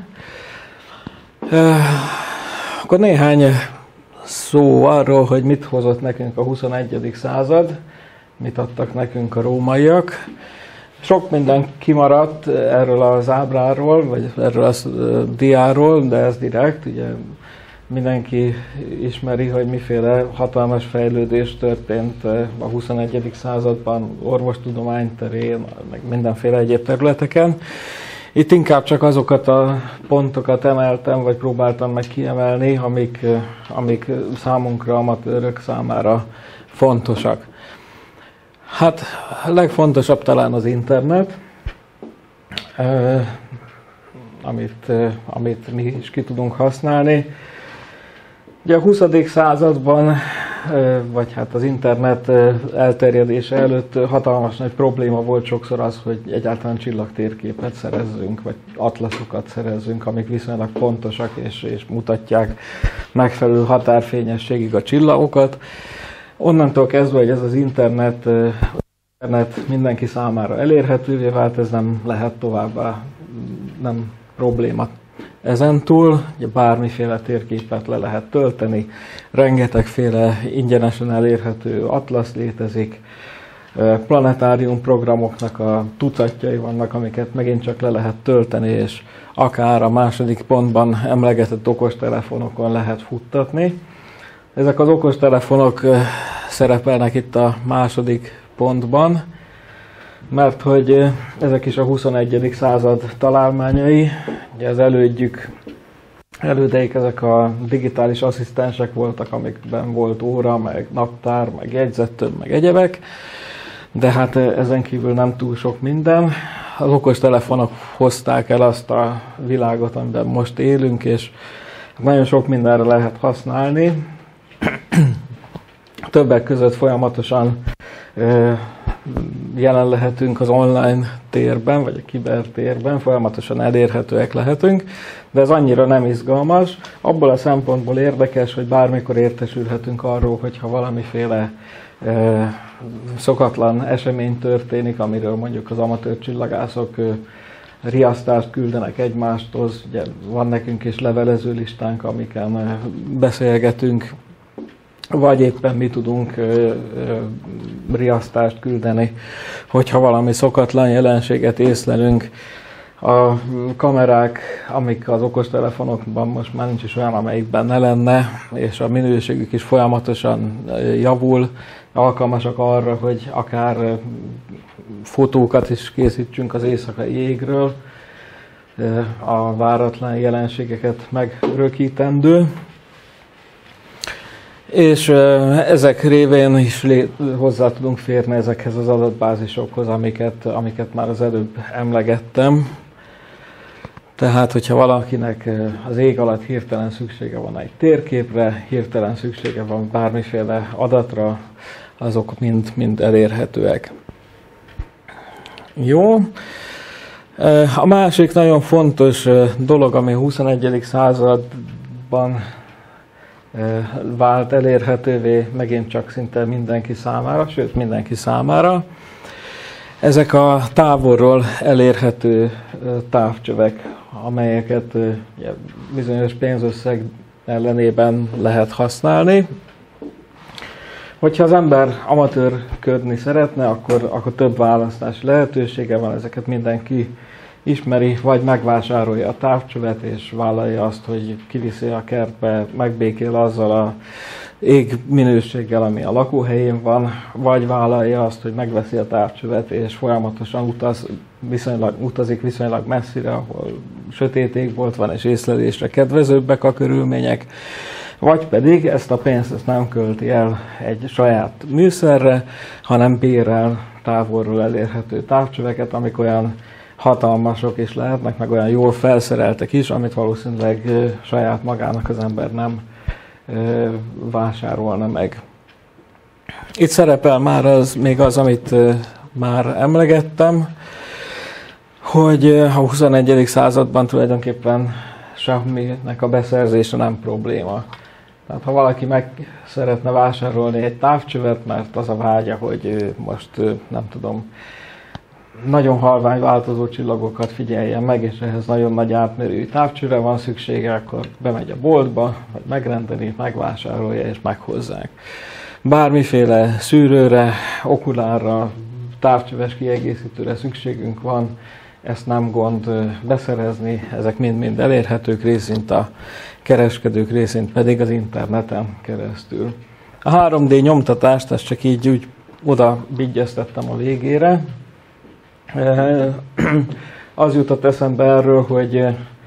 Akkor néhány szó arról, hogy mit hozott nekünk a 21. század, mit adtak nekünk a rómaiak. Sok minden kimaradt erről az ábráról, vagy erről a diáról, de ez direkt, ugye mindenki ismeri, hogy miféle hatalmas fejlődés történt a 21. században, orvostudomány terén, meg mindenféle egyéb területeken. Itt inkább csak azokat a pontokat emeltem, vagy próbáltam meg kiemelni, amik számunkra, amatőrök számára fontosak. Hát a legfontosabb talán az internet, amit mi is ki tudunk használni. Ugye a 20. században, vagy hát az internet elterjedése előtt hatalmas nagy probléma volt sokszor az, hogy egyáltalán csillagtérképet szerezzünk, vagy atlaszokat szerezzünk, amik viszonylag pontosak és mutatják megfelelő határfényességig a csillagokat. Onnantól kezdve, hogy ez az internet mindenki számára elérhetővé vált, ez nem lehet továbbá, nem probléma. Ezentúl bármiféle térképet le lehet tölteni, rengetegféle ingyenesen elérhető atlasz létezik, planetárium programoknak a tucatjai vannak, amiket megint csak le lehet tölteni, és akár a második pontban emlegetett okostelefonokon lehet futtatni. Ezek az okostelefonok szerepelnek itt a második pontban, mert hogy ezek is a 21. század találmányai, ugye az elődeik ezek a digitális asszisztensek voltak, amikben volt óra, meg naptár, meg jegyzettömb, meg egyebek, de hát ezen kívül nem túl sok minden. Az okostelefonok hozták el azt a világot, amiben most élünk, és nagyon sok mindenre lehet használni. Többek között folyamatosan jelen lehetünk az online térben, vagy a kibertérben, folyamatosan elérhetőek lehetünk, de ez annyira nem izgalmas. Abból a szempontból érdekes, hogy bármikor értesülhetünk arról, hogyha valamiféle szokatlan esemény történik, amiről mondjuk az amatőr csillagászok riasztást küldenek egymáshoz. Ugye van nekünk is levelező listánk, amiken beszélgetünk, vagy éppen mi tudunk riasztást küldeni, hogyha valami szokatlan jelenséget észlelünk. A kamerák, amik az okostelefonokban most már nincs is olyan, amelyikben ne lenne, és a minőségük is folyamatosan javul, alkalmasak arra, hogy akár fotókat is készítsünk az éjszakai jégről, a váratlan jelenségeket megörökítendő. És ezek révén is hozzá tudunk férni ezekhez az adatbázisokhoz, amiket már az előbb emlegettem. Tehát, hogyha valakinek az ég alatt hirtelen szüksége van egy térképre, hirtelen szüksége van bármiféle adatra, azok mind elérhetőek. Jó. A másik nagyon fontos dolog, ami a 21. században vált elérhetővé megint csak szinte mindenki számára, sőt mindenki számára, ezek a távolról elérhető távcsövek, amelyeket bizonyos pénzösszeg ellenében lehet használni. Hogyha az ember amatőrködni szeretne, akkor több választási lehetősége van, ezeket mindenki ismeri, vagy megvásárolja a távcsövet, és vállalja azt, hogy kiviszi a kertbe, megbékél azzal a égminőséggel, ami a lakóhelyén van, vagy vállalja azt, hogy megveszi a távcsövet, és folyamatosan utazik viszonylag messzire, ahol sötét égbolt van, és észlelésre kedvezőbbek a körülmények, vagy pedig ezt a pénzt nem költi el egy saját műszerre, hanem bérel távolról elérhető távcsöveket, amik olyan hatalmasok is lehetnek, meg olyan jól felszereltek is, amit valószínűleg saját magának az ember nem vásárolna meg. Itt szerepel már még az, amit már emlegettem, hogy a 21. században tulajdonképpen semminek a beszerzése nem probléma. Tehát ha valaki meg szeretne vásárolni egy távcsövet, mert az a vágya, hogy most nem tudom, nagyon halvány változó csillagokat figyeljen meg, és ehhez nagyon nagy átmérőjű távcsőre van szüksége, akkor bemegy a boltba, vagy megrendeli, megvásárolja és meghozzák. Bármiféle szűrőre, okulárra, távcsöves kiegészítőre szükségünk van, ezt nem gond beszerezni, ezek mind-mind elérhetők, részint a kereskedők, részint pedig az interneten keresztül. A 3D nyomtatást, ezt csak így úgy oda vigyeztettem a végére. Az jutott eszembe erről, hogy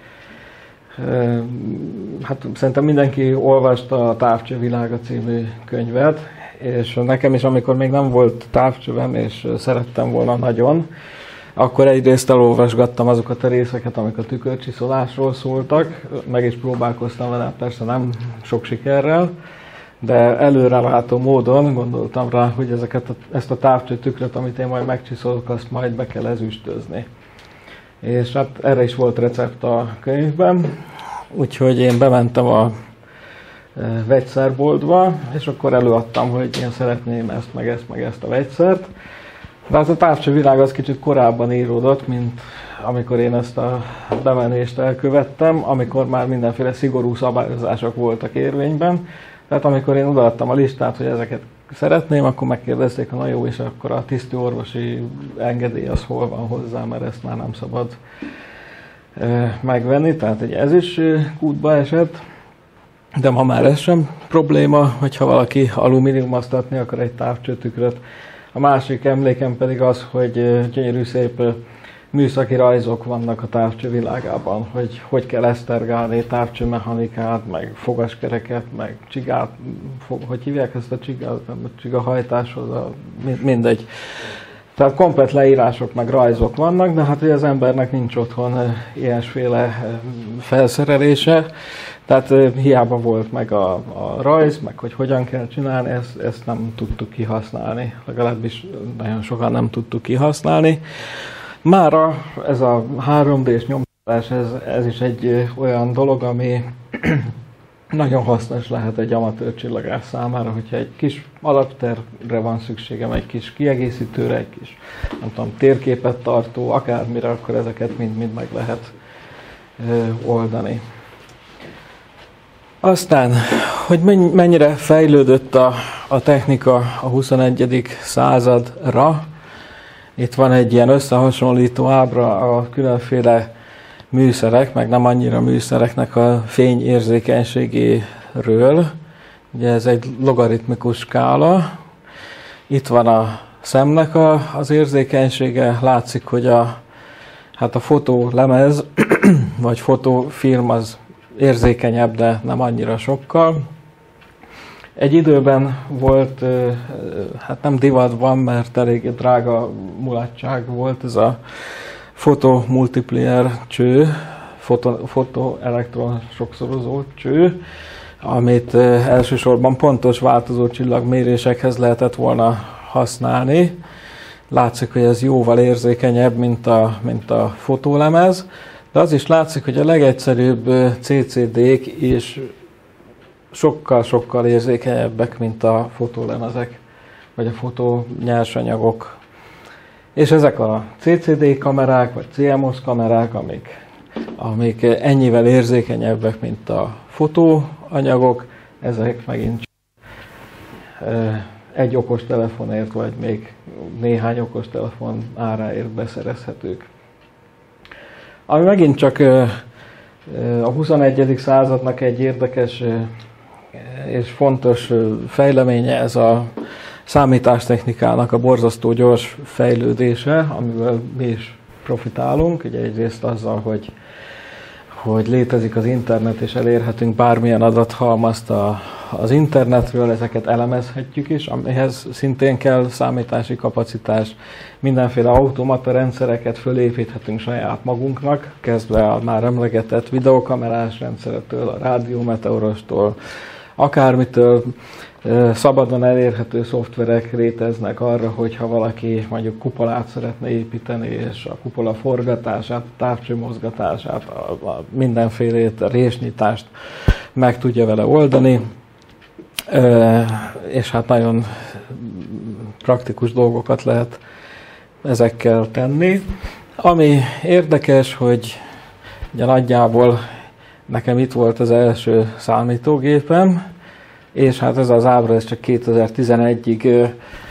hát szerintem mindenki olvasta a Távcsővilága című könyvet, és nekem is, amikor még nem volt távcsövem, és szerettem volna nagyon, akkor egyrészt elolvasgattam azokat a részeket, amik a tükörcsiszolásról szóltak, meg is próbálkoztam vele, persze nem sok sikerrel, de előrelátó módon gondoltam rá, hogy ezt a távcső tükröt, amit én majd megcsiszolok, azt majd be kell ezüstözni. És hát erre is volt recept a könyvben, úgyhogy én bementem a vegyszerboltba, és akkor előadtam, hogy én szeretném ezt, meg ezt a vegyszert. De hát a távcsővilág az kicsit korábban íródott, mint amikor én ezt a bemenést elkövettem, amikor már mindenféle szigorú szabályozások voltak érvényben. Tehát amikor én odaadtam a listát, hogy ezeket szeretném, akkor megkérdezték, hogy na jó, és akkor a tiszti orvosi engedély az hol van hozzá, mert ezt már nem szabad megvenni. Tehát ez is kútba esett, de ma már ez sem probléma, hogyha valaki alumíniumasztatni akar egy távcsőtükröt. A másik emlékem pedig az, hogy gyönyörű szép műszaki rajzok vannak a távcsővilágában, hogy kell esztergálni távcsőmechanikát, meg fogaskereket, meg csigát, hogy hívják ezt a csigahajtáshoz, mindegy. Tehát komplett leírások, meg rajzok vannak, de hát hogy az embernek nincs otthon ilyesféle felszerelése, tehát hiába volt meg a rajz, meg hogy hogyan kell csinálni, ezt nem tudtuk kihasználni, legalábbis nagyon sokan nem tudtuk kihasználni. Mára ez a 3D-s nyomtatás, ez is egy olyan dolog, ami nagyon hasznos lehet egy amatőr csillagász számára, hogyha egy kis alaptervre van szükségem, egy kis kiegészítőre, egy kis, nem tudom, térképet tartó, akármire, akkor ezeket mind meg lehet oldani. Aztán, hogy mennyire fejlődött a technika a 21. századra, itt van egy ilyen összehasonlító ábra a különféle műszerek, meg nem annyira műszereknek a fényérzékenységéről. Ugye ez egy logaritmikus skála. Itt van a szemnek az érzékenysége. Látszik, hogy a fotólemez vagy fotófilm az érzékenyebb, de nem annyira sokkal. Egy időben volt, hát nem divatban, mert elég drága mulatság volt ez a fotomultiplier cső, fotoelektron sokszorozó cső, amit elsősorban pontos változó csillagmérésekhez lehetett volna használni. Látszik, hogy ez jóval érzékenyebb, mint a fotólemez, de az is látszik, hogy a legegyszerűbb CCD-k is sokkal-sokkal érzékenyebbek, mint a fotólemezek, vagy a fotó nyersanyagok. És ezek a CCD kamerák, vagy CMOS kamerák, amik ennyivel érzékenyebbek, mint a fotóanyagok, ezek megint egy okostelefonért, vagy még néhány okostelefon áráért beszerezhetők. Ami megint csak a 21. századnak egy érdekes és fontos fejleménye, ez a számítástechnikának a borzasztó gyors fejlődése, amiből mi is profitálunk. Ugye egyrészt azzal, hogy létezik az internet, és elérhetünk bármilyen adathalmazt az internetről, ezeket elemezhetjük is, amihez szintén kell számítási kapacitás. Mindenféle automata rendszereket fölépíthetünk saját magunknak, kezdve a már emlegetett videokamerás rendszertől, a rádiómeteorostól, akármitől. Szabadon elérhető szoftverek léteznek arra, hogyha valaki mondjuk kupolát szeretne építeni, és a kupola forgatását, távcső mozgatását, a mindenfélét, a résnyitást meg tudja vele oldani, és hát nagyon praktikus dolgokat lehet ezekkel tenni. Ami érdekes, hogy ugye nagyjából nekem itt volt az első számítógépem, és hát ez az ábra ez csak 2011-ig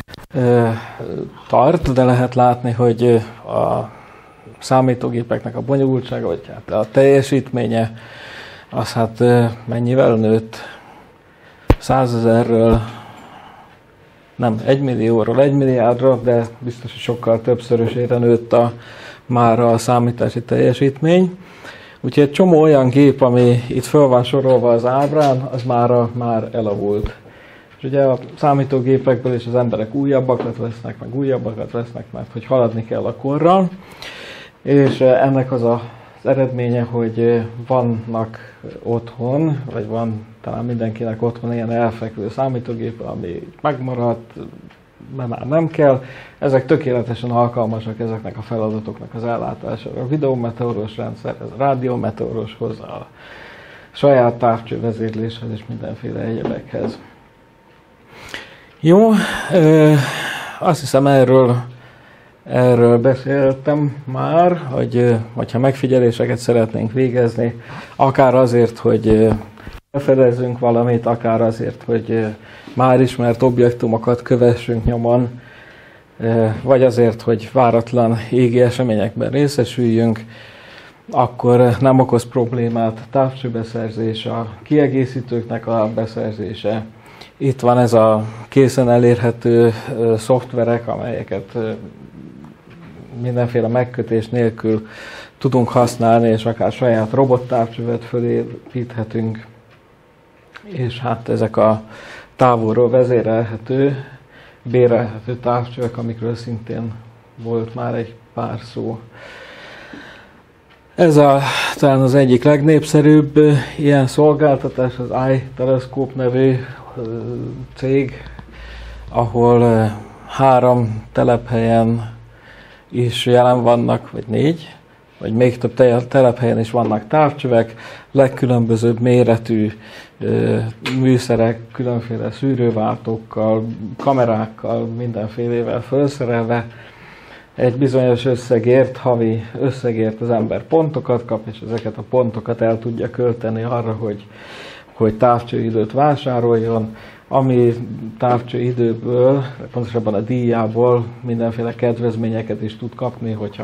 tart, de lehet látni, hogy a számítógépeknek a bonyolultsága, vagy hát a teljesítménye, az hát mennyivel nőtt? 100 000-ről, nem 1 millióról 1 milliárdra, de biztos, hogy sokkal többszörösére nőtt már a számítási teljesítmény. Úgyhogy egy csomó olyan gép, ami itt föl van sorolva az ábrán, az már elavult. És ugye a számítógépekből is az emberek újabbakat vesznek, meg újabbakat vesznek, mert hogy haladni kell a korral. És ennek az eredménye, hogy vannak otthon, vagy van talán mindenkinek otthon ilyen elfekvő számítógép, ami megmaradt, mert már nem kell. Ezek tökéletesen alkalmasak ezeknek a feladatoknak az ellátására. A videómeteoros rendszer, a rádiómeteoroshoz, a saját távcsővezérléshez és mindenféle egyebekhez. Jó, azt hiszem erről beszéltem már, hogy ha megfigyeléseket szeretnénk végezni, akár azért, hogy felfedezzünk valamit, akár azért, hogy már ismert objektumokat kövessünk nyomon, vagy azért, hogy váratlan égi eseményekben részesüljünk, akkor nem okoz problémát a távcsőbeszerzés, a kiegészítőknek a beszerzése. Itt van ez a készen elérhető szoftverek, amelyeket mindenféle megkötés nélkül tudunk használni, és akár saját robottávcsövet fölépíthetünk. És hát ezek a távolról vezérelhető, bérelhető távcsövek, amikről szintén volt már egy pár szó. Ez talán az egyik legnépszerűbb ilyen szolgáltatás, az iTelescope nevű cég, ahol 3 telephelyen is jelen vannak, vagy 4, vagy még több telephelyen is vannak távcsövek, legkülönbözőbb méretű műszerek, különféle szűrőváltókkal, kamerákkal, mindenfélével felszerelve. Egy bizonyos összegért, havi összegért az ember pontokat kap, és ezeket a pontokat el tudja költeni arra, hogy távcsőidőt vásároljon, ami távcsőidőből, pontosabban a díjából mindenféle kedvezményeket is tud kapni, hogyha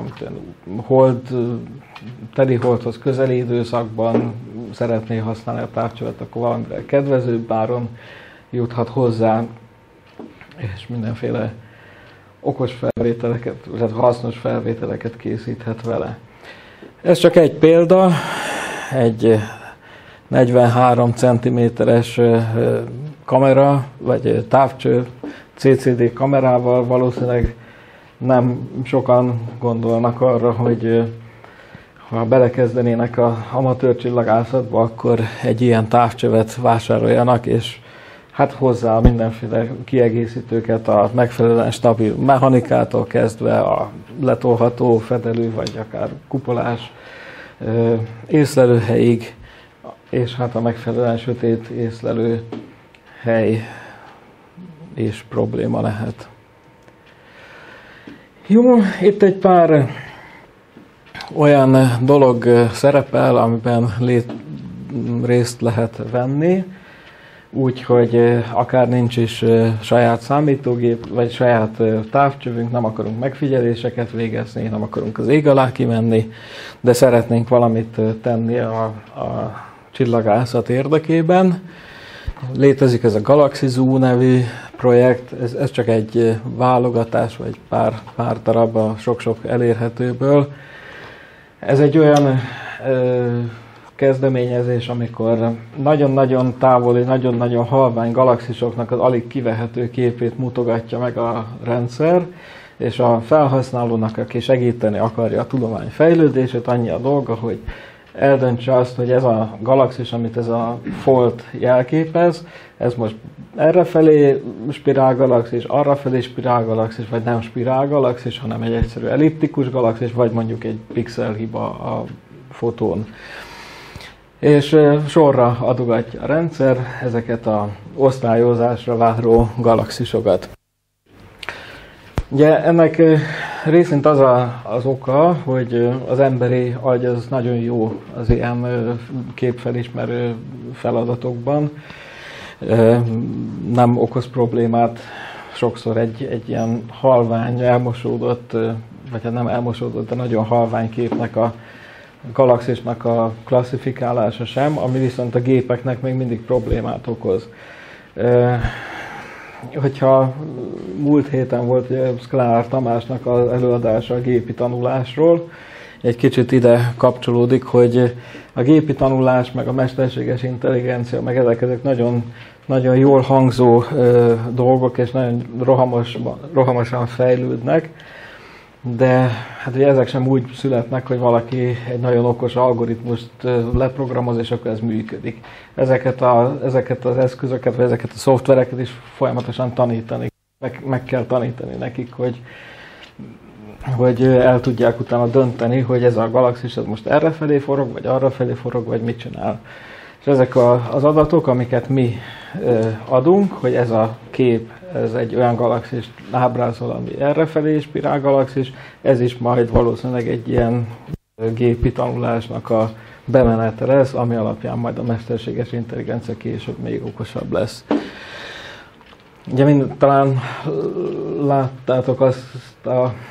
teli holdhoz közeli időszakban szeretné használni a távcsövet, akkor valamivel kedvezőbb áron juthat hozzá, és mindenféle okos felvételeket, illetve hasznos felvételeket készíthet vele. Ez csak egy példa, egy 43 cm-es kamera, vagy távcső CCD kamerával valószínűleg nem sokan gondolnak arra, ha belekezdenének az amatőr csillagászatba, akkor egy ilyen távcsövet vásároljanak, és hát hozzá mindenféle kiegészítőket, a megfelelően stabil mechanikától kezdve a letolható fedelő, vagy akár kupolás észlelőhelyig, és hát a megfelelően sötét észlelő hely és probléma lehet. Jó, itt egy pár olyan dolog szerepel, amiben részt lehet venni, úgyhogy akár nincs is saját számítógép, vagy saját távcsövünk, nem akarunk megfigyeléseket végezni, nem akarunk az ég alá kimenni, de szeretnénk valamit tenni a csillagászat érdekében. Létezik ez a Galaxy Zoo nevű projekt, ez csak egy válogatás, vagy pár darab a sok-sok elérhetőből. Ez egy olyan kezdeményezés, amikor nagyon-nagyon távoli, nagyon-nagyon halvány galaxisoknak az alig kivehető képét mutogatja meg a rendszer, és a felhasználónak, aki segíteni akarja a tudomány fejlődését, annyi a dolga, hogy eldöntse azt, hogy ez a galaxis, amit ez a folt jelképez, ez most errefelé spirálgalaxis, arrafelé spirálgalaxis, vagy nem spirálgalaxis, hanem egy egyszerű elliptikus galaxis, vagy mondjuk egy pixelhiba a fotón. És sorra adogatja a rendszer ezeket az osztályozásra váró galaxisokat. Ugye ennek részint az az oka, hogy az emberi agy az nagyon jó az ilyen képfelismerő feladatokban. Nem okoz problémát sokszor egy ilyen halvány, elmosódott, vagy hát nem elmosódott, de nagyon halvány képnek a galaxisnak a klasszifikálása sem, ami viszont a gépeknek még mindig problémát okoz. Hogyha múlt héten volt Szklár Tamásnak az előadása a gépi tanulásról, egy kicsit ide kapcsolódik, hogy a gépi tanulás, meg a mesterséges intelligencia, meg ezek nagyon, nagyon jól hangzó dolgok, és nagyon rohamosan fejlődnek, de hát ugye ezek sem úgy születnek, hogy valaki egy nagyon okos algoritmust leprogramoz, és akkor ez működik. Ezeket az eszközöket, vagy ezeket a szoftvereket is folyamatosan tanítani, meg kell tanítani nekik, hogy el tudják utána dönteni, hogy ez a galaxis ez most errefelé forog, vagy arrafelé forog, vagy mit csinál. És ezek az adatok, amiket mi adunk, hogy ez a kép, ez egy olyan galaxist ábrázol, ami errefelé spirálgalaxis, ez is majd valószínűleg egy ilyen gépi tanulásnak a bemenete lesz, ami alapján majd a mesterséges intelligencia később még okosabb lesz. Ugye talán láttátok azt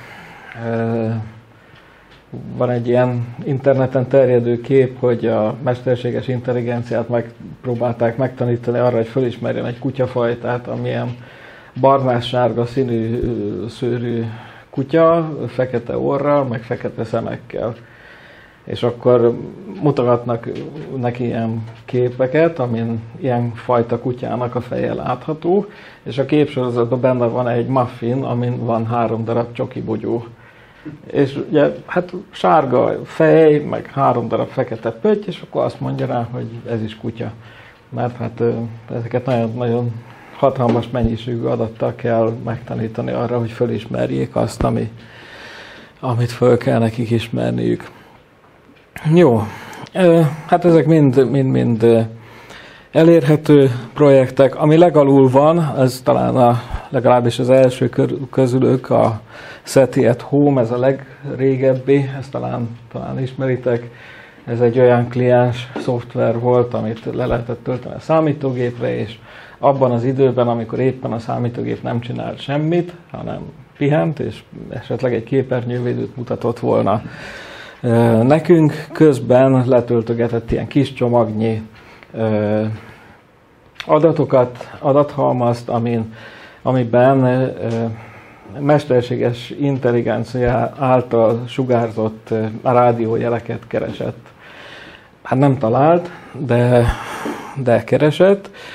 van egy ilyen interneten terjedő kép, hogy a mesterséges intelligenciát megpróbálták megtanítani arra, hogy fölismerjen egy kutyafajtát, amilyen barnás-sárga színű szőrű kutya, fekete orral, meg fekete szemekkel. És akkor mutogatnak neki ilyen képeket, amin ilyen fajta kutyának a feje látható, és a képsorozatban benne van egy muffin, amin van 3 darab csoki bogyó. És ugye, hát sárga fej, meg 3 darab fekete pötty, és akkor azt mondja rá, hogy ez is kutya. Mert hát ezeket nagyon hatalmas mennyiségű adattal kell megtanítani arra, hogy fölismerjék azt, amit föl kell nekik ismerniük. Jó, hát ezek mind elérhető projektek. Ami legalul van, ez talán legalábbis az első közülük a SETI at Home, ez a legrégebbi, ezt talán ismeritek. Ez egy olyan kliens szoftver volt, amit le lehetett tölteni a számítógépre, és abban az időben, amikor éppen a számítógép nem csinált semmit, hanem pihent, és esetleg egy képernyővédőt mutatott volna nekünk, közben letöltögetett ilyen kis csomagnyi adathalmazt, amiben mesterséges intelligencia által sugárzott rádiójeleket keresett. Hát nem talált, de keresett.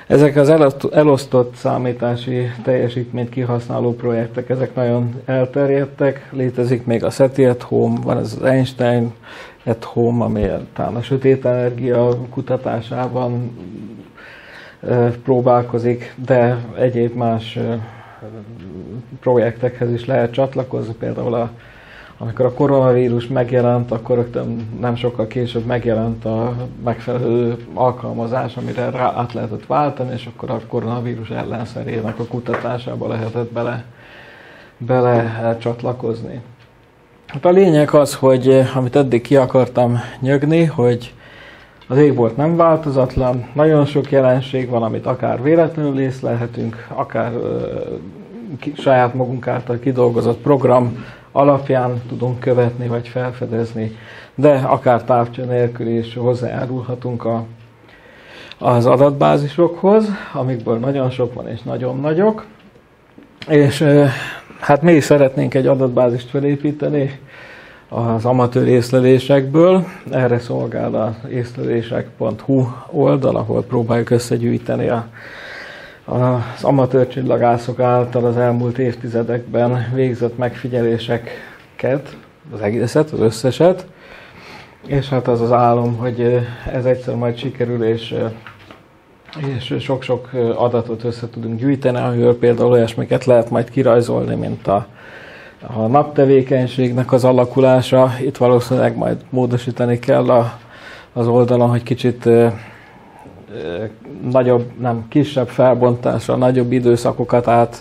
Ezek az elosztott számítási teljesítményt kihasználó projektek, ezek nagyon elterjedtek. Létezik még a SETI at Home, van ez az Einstein at Home, ami talán a sötét energia kutatásában próbálkozik, de egyéb más projektekhez is lehet csatlakozni. Például amikor a koronavírus megjelent, akkor rögtön nem sokkal később megjelent a megfelelő alkalmazás, amire rá át lehetett váltani, és akkor a koronavírus ellenszerének a kutatásába lehetett bele csatlakozni. Hát a lényeg az, hogy amit eddig ki akartam nyögni, hogy az égbolt nem változatlan, nagyon sok jelenség van, amit akár véletlenül észlelhetünk, akár saját magunk által kidolgozott program alapján tudunk követni vagy felfedezni, de akár távcső nélkül is hozzájárulhatunk az adatbázisokhoz, amikből nagyon sok van és nagyon nagyok. És hát mi is szeretnénk egy adatbázist felépíteni az amatőr észlelésekből. Erre szolgál az észlelések.hu oldal, ahol próbáljuk összegyűjteni az amatőr csillagászok által az elmúlt évtizedekben végzett megfigyeléseket, az egészet, az összeset. És hát az az álom, hogy ez egyszer majd sikerül, és sok-sok adatot össze tudunk gyűjteni, amiről például olyasmiket lehet majd kirajzolni, mint a naptevékenységnek az alakulása. Itt valószínűleg majd módosítani kell az oldalon, hogy kicsit nagyobb, nem kisebb felbontásra, nagyobb időszakokat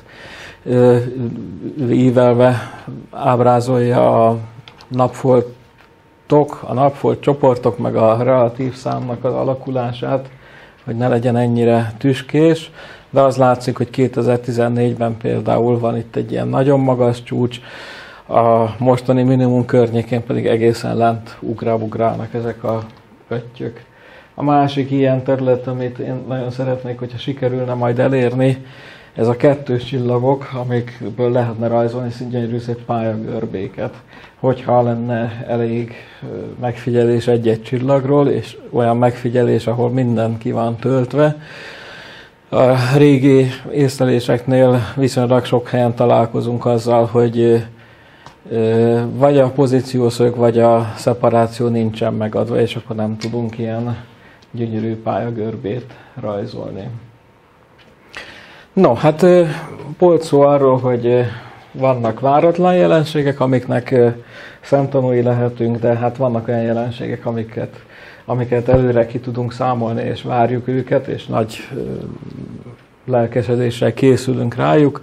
ívelve ábrázolja a napfoltok, a napfolt csoportok meg a relatív számnak az alakulását, hogy ne legyen ennyire tüskés, de az látszik, hogy 2014-ben például van itt egy ilyen nagyon magas csúcs, a mostani minimum környékén pedig egészen lent ugrálnak ezek a pöttyök. A másik ilyen terület, amit én nagyon szeretnék, hogyha sikerülne majd elérni, ez a kettős csillagok, amikből lehetne rajzolni gyönyörű szép pályagörbéket. Hogyha lenne elég megfigyelés egy-egy csillagról, és olyan megfigyelés, ahol minden ki van töltve. A régi észleléseknél viszonylag sok helyen találkozunk azzal, hogy vagy a pozíciószög, vagy a szeparáció nincsen megadva, és akkor nem tudunk ilyen gyönyörű pályagörbét rajzolni. No, hát volt szó arról, hogy vannak váratlan jelenségek, amiknek szemtanúi lehetünk, de hát vannak olyan jelenségek, amiket előre ki tudunk számolni, és várjuk őket, és nagy lelkesedéssel készülünk rájuk,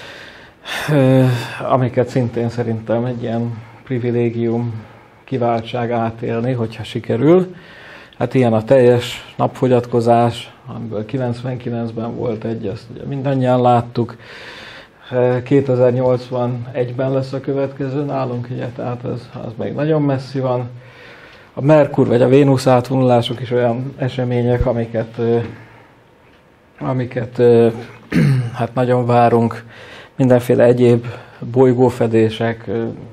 amiket szintén szerintem egy ilyen privilégium, kiváltság átélni, hogyha sikerül. Hát ilyen a teljes napfogyatkozás, amiből 99-ben volt egy, ezt ugye mindannyian láttuk. 2081-ben lesz a következő nálunk, ugye, tehát az még nagyon messzi van. A Merkur vagy a Vénusz átvonulások is olyan események, amiket hát nagyon várunk. Mindenféle egyéb bolygófedések,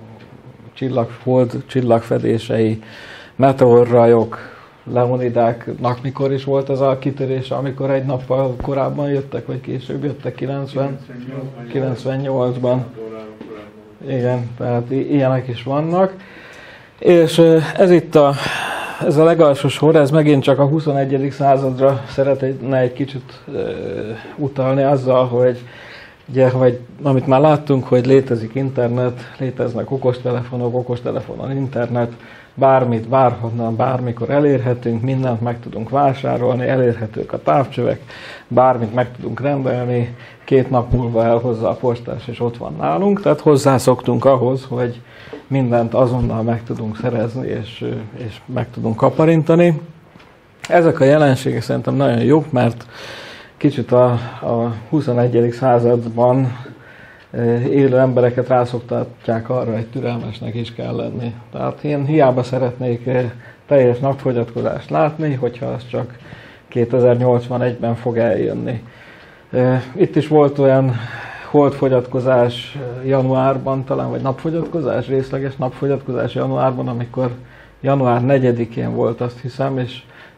csillagfedései, meteorrajok, Leonidáknak mikor is volt ez a kitörése, amikor egy nappal korábban jöttek, vagy később jöttek, 98-ban. Igen, tehát ilyenek is vannak. És ez a legalsó sor, ez megint csak a 21. századra szeretne egy kicsit utalni azzal, hogy ugye, amit már láttunk, hogy létezik internet, léteznek okostelefonon internet, bármit, bárhonnan, bármikor elérhetünk, mindent meg tudunk vásárolni, elérhetők a távcsövek, bármit meg tudunk rendelni, 2 nap múlva elhozza a postás, és ott van nálunk, tehát hozzászoktunk ahhoz, hogy mindent azonnal meg tudunk szerezni, és meg tudunk kaparintani. Ezek a jelenségek szerintem nagyon jók, mert kicsit a 21. században élő embereket rászoktatják arra, hogy türelmesnek is kell lenni. Tehát én hiába szeretnék teljes napfogyatkozást látni, hogyha az csak 2081-ben fog eljönni. Itt is volt olyan holdfogyatkozás januárban talán, vagy napfogyatkozás, részleges napfogyatkozás januárban, amikor január 4-én volt, azt hiszem, és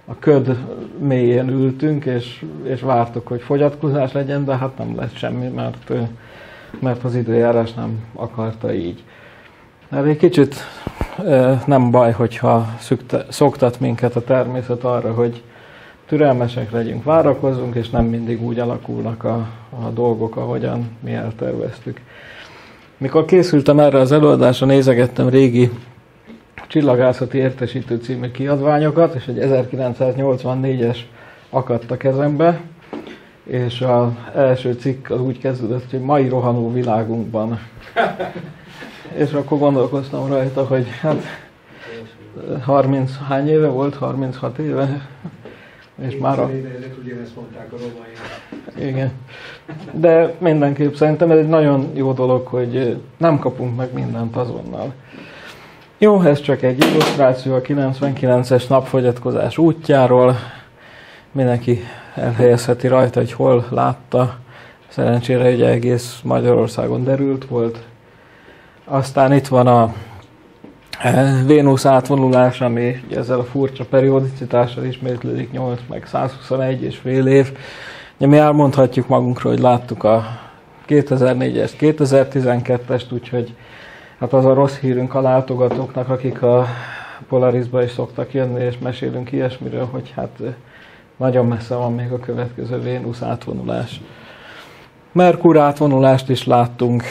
a köd mélyén ültünk, és vártuk, hogy fogyatkozás legyen, de hát nem lett semmi, mert az időjárás nem akarta így. De egy kicsit nem baj, hogyha szoktat minket a természet arra, hogy türelmesek legyünk, várakozzunk, és nem mindig úgy alakulnak a dolgok, ahogyan mi elterveztük. Mikor készültem erre az előadásra, nézegettem régi Csillagászati Értesítő című kiadványokat, és egy 1984-es akadt a kezembe, és az első cikk az úgy kezdődött, hogy mai rohanó világunkban. És akkor gondolkoztam rajta, hogy hát 30 hány éve volt? 36 éve? És már ugyanezt mondták a rómaiak. Igen. De mindenképp szerintem ez egy nagyon jó dolog, hogy nem kapunk meg mindent azonnal. Jó, ez csak egy illusztráció a 99-es napfogyatkozás útjáról. Mindenki elhelyezheti rajta, hogy hol látta. Szerencsére ugye egész Magyarországon derült volt. Aztán itt van a Vénusz átvonulás, ami ezzel a furcsa periodicitással ismétlődik 8 meg 121 és fél év. Mi elmondhatjuk magunkról, hogy láttuk a 2004-est, 2012-est, úgyhogy hát az a rossz hírünk a látogatóknak, akik a Polarisba is szoktak jönni, és mesélünk ilyesmiről, hogy hát nagyon messze van még a következő Vénusz átvonulás. Merkur átvonulást is láttunk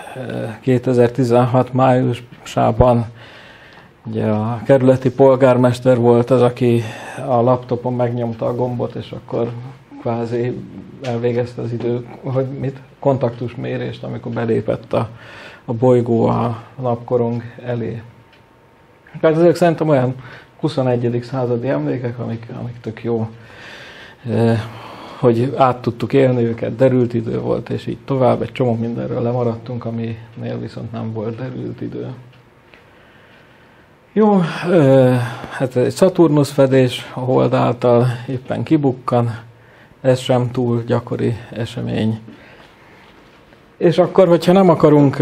2016 májusában. Ugye a kerületi polgármester volt az, aki a laptopon megnyomta a gombot, és akkor kvázi elvégezte az kontaktusmérést, amikor belépett a bolygó a napkorong elé. Tehát ezek szerintem olyan 21. századi emlékek, amik tök jó, hogy át tudtuk élni őket, derült idő volt, és így tovább egy csomó mindenről lemaradtunk, aminél viszont nem volt derült idő. Jó, hát egy Szaturnusz fedés a Hold által éppen kibukkan, ez sem túl gyakori esemény. És akkor, hogyha nem akarunk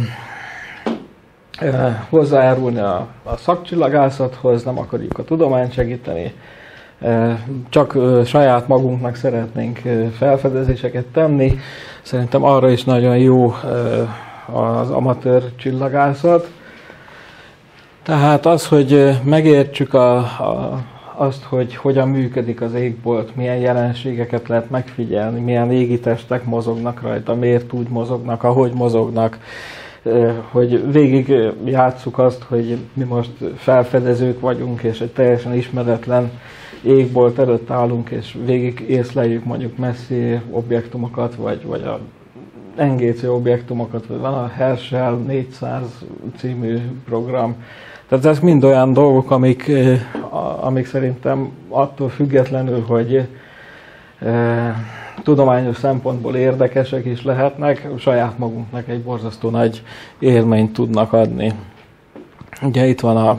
hozzájárulni a szakcsillagászathoz, nem akarjuk a tudományt segíteni, csak saját magunknak szeretnénk felfedezéseket tenni, szerintem arra is nagyon jó az amatőr csillagászat. Tehát az, hogy megértsük azt, hogy hogyan működik az égbolt, milyen jelenségeket lehet megfigyelni, milyen égitestek mozognak rajta, miért úgy mozognak, ahogy mozognak, hogy végig játsszuk azt, hogy mi most felfedezők vagyunk, és egy teljesen ismeretlen égbolt előtt állunk, és végig észleljük mondjuk messzi objektumokat, vagy a NGC objektumokat, vagy van a Herschel 400 című program. Tehát ezek mind olyan dolgok, amik szerintem attól függetlenül, hogy tudományos szempontból érdekesek is lehetnek, saját magunknak egy borzasztó nagy élményt tudnak adni. Ugye itt van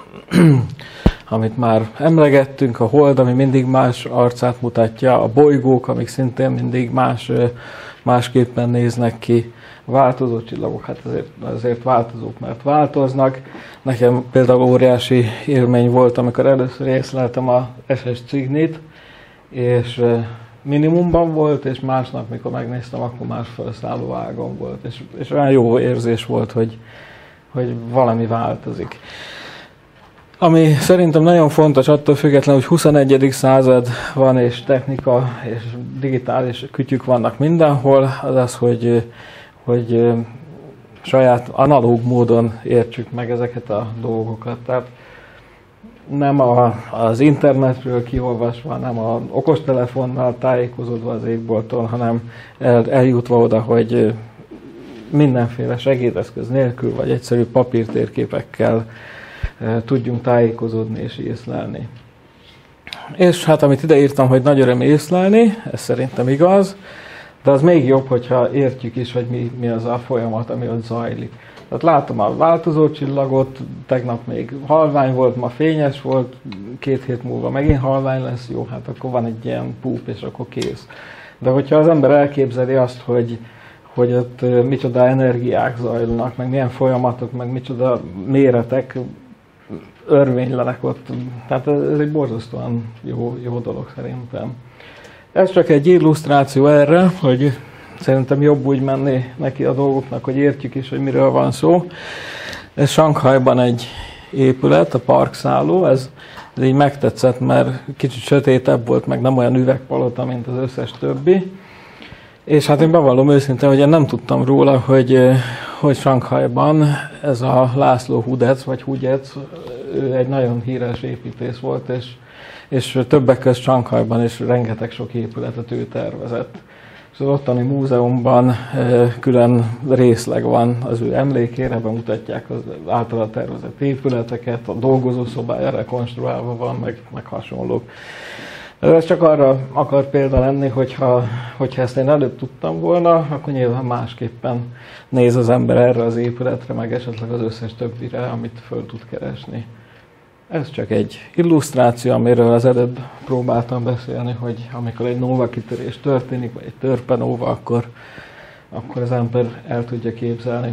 amit már emlegettünk, a Hold, ami mindig más arcát mutatja, a bolygók, amik szintén mindig másképpen néznek ki, változó csillagok, hát azért változók, mert változnak. Nekem például óriási élmény volt, amikor először észleltem a SS Cygnit, és minimumban volt, és másnap, mikor megnéztem, akkor más felszálló ágon volt. És olyan jó érzés volt, hogy valami változik. Ami szerintem nagyon fontos, attól függetlenül, hogy 21. század van, és technika, és digitális kütyük vannak mindenhol, az az, hogy saját analóg módon értsük meg ezeket a dolgokat. Tehát nem az internetről kiolvasva, nem az okostelefonnal tájékozódva az égbolton, hanem eljutva oda, hogy mindenféle segédeszköz nélkül, vagy egyszerű papírtérképekkel tudjunk tájékozódni és észlelni. És hát amit ide írtam, hogy nagy öröm észlelni, ez szerintem igaz, de az még jobb, hogyha értjük is, hogy mi az a folyamat, ami ott zajlik. Tehát látom a változó csillagot, tegnap még halvány volt, ma fényes volt, 2 hét múlva megint halvány lesz, jó, hát akkor van egy ilyen púp, és akkor kész. De hogyha az ember elképzeli azt, hogy ott micsoda energiák zajlanak, meg milyen folyamatok, meg micsoda méretek, örvénylenek ott. Tehát ez egy borzasztóan jó dolog szerintem. Ez csak egy illusztráció erre, hogy szerintem jobb úgy menni neki a dolgoknak, hogy értjük is, hogy miről van szó. Ez Sanghajban egy épület, a parkszálló, ez így megtetszett, mert kicsit sötétebb volt, meg nem olyan üvegpalota, mint az összes többi. És hát én bevallom őszintén, hogy én nem tudtam róla, hogy Sanghajban ez a László Hudec, vagy Hudec, ő egy nagyon híres építész volt, és többek között Sanghajban is rengeteg sok épületet ő tervezett. És az ottani múzeumban külön részleg van az ő emlékére, bemutatják az általa tervezett épületeket, a dolgozószobája rekonstruálva van, meg hasonlók. Ez csak arra akar példa lenni, hogyha ezt én előbb tudtam volna, akkor nyilván másképpen néz az ember erre az épületre, meg esetleg az összes többire, amit föl tud keresni. Ez csak egy illusztráció, amiről az előbb próbáltam beszélni, hogy amikor egy nóva kitörés történik, vagy egy törpenóva, akkor az ember el tudja képzelni,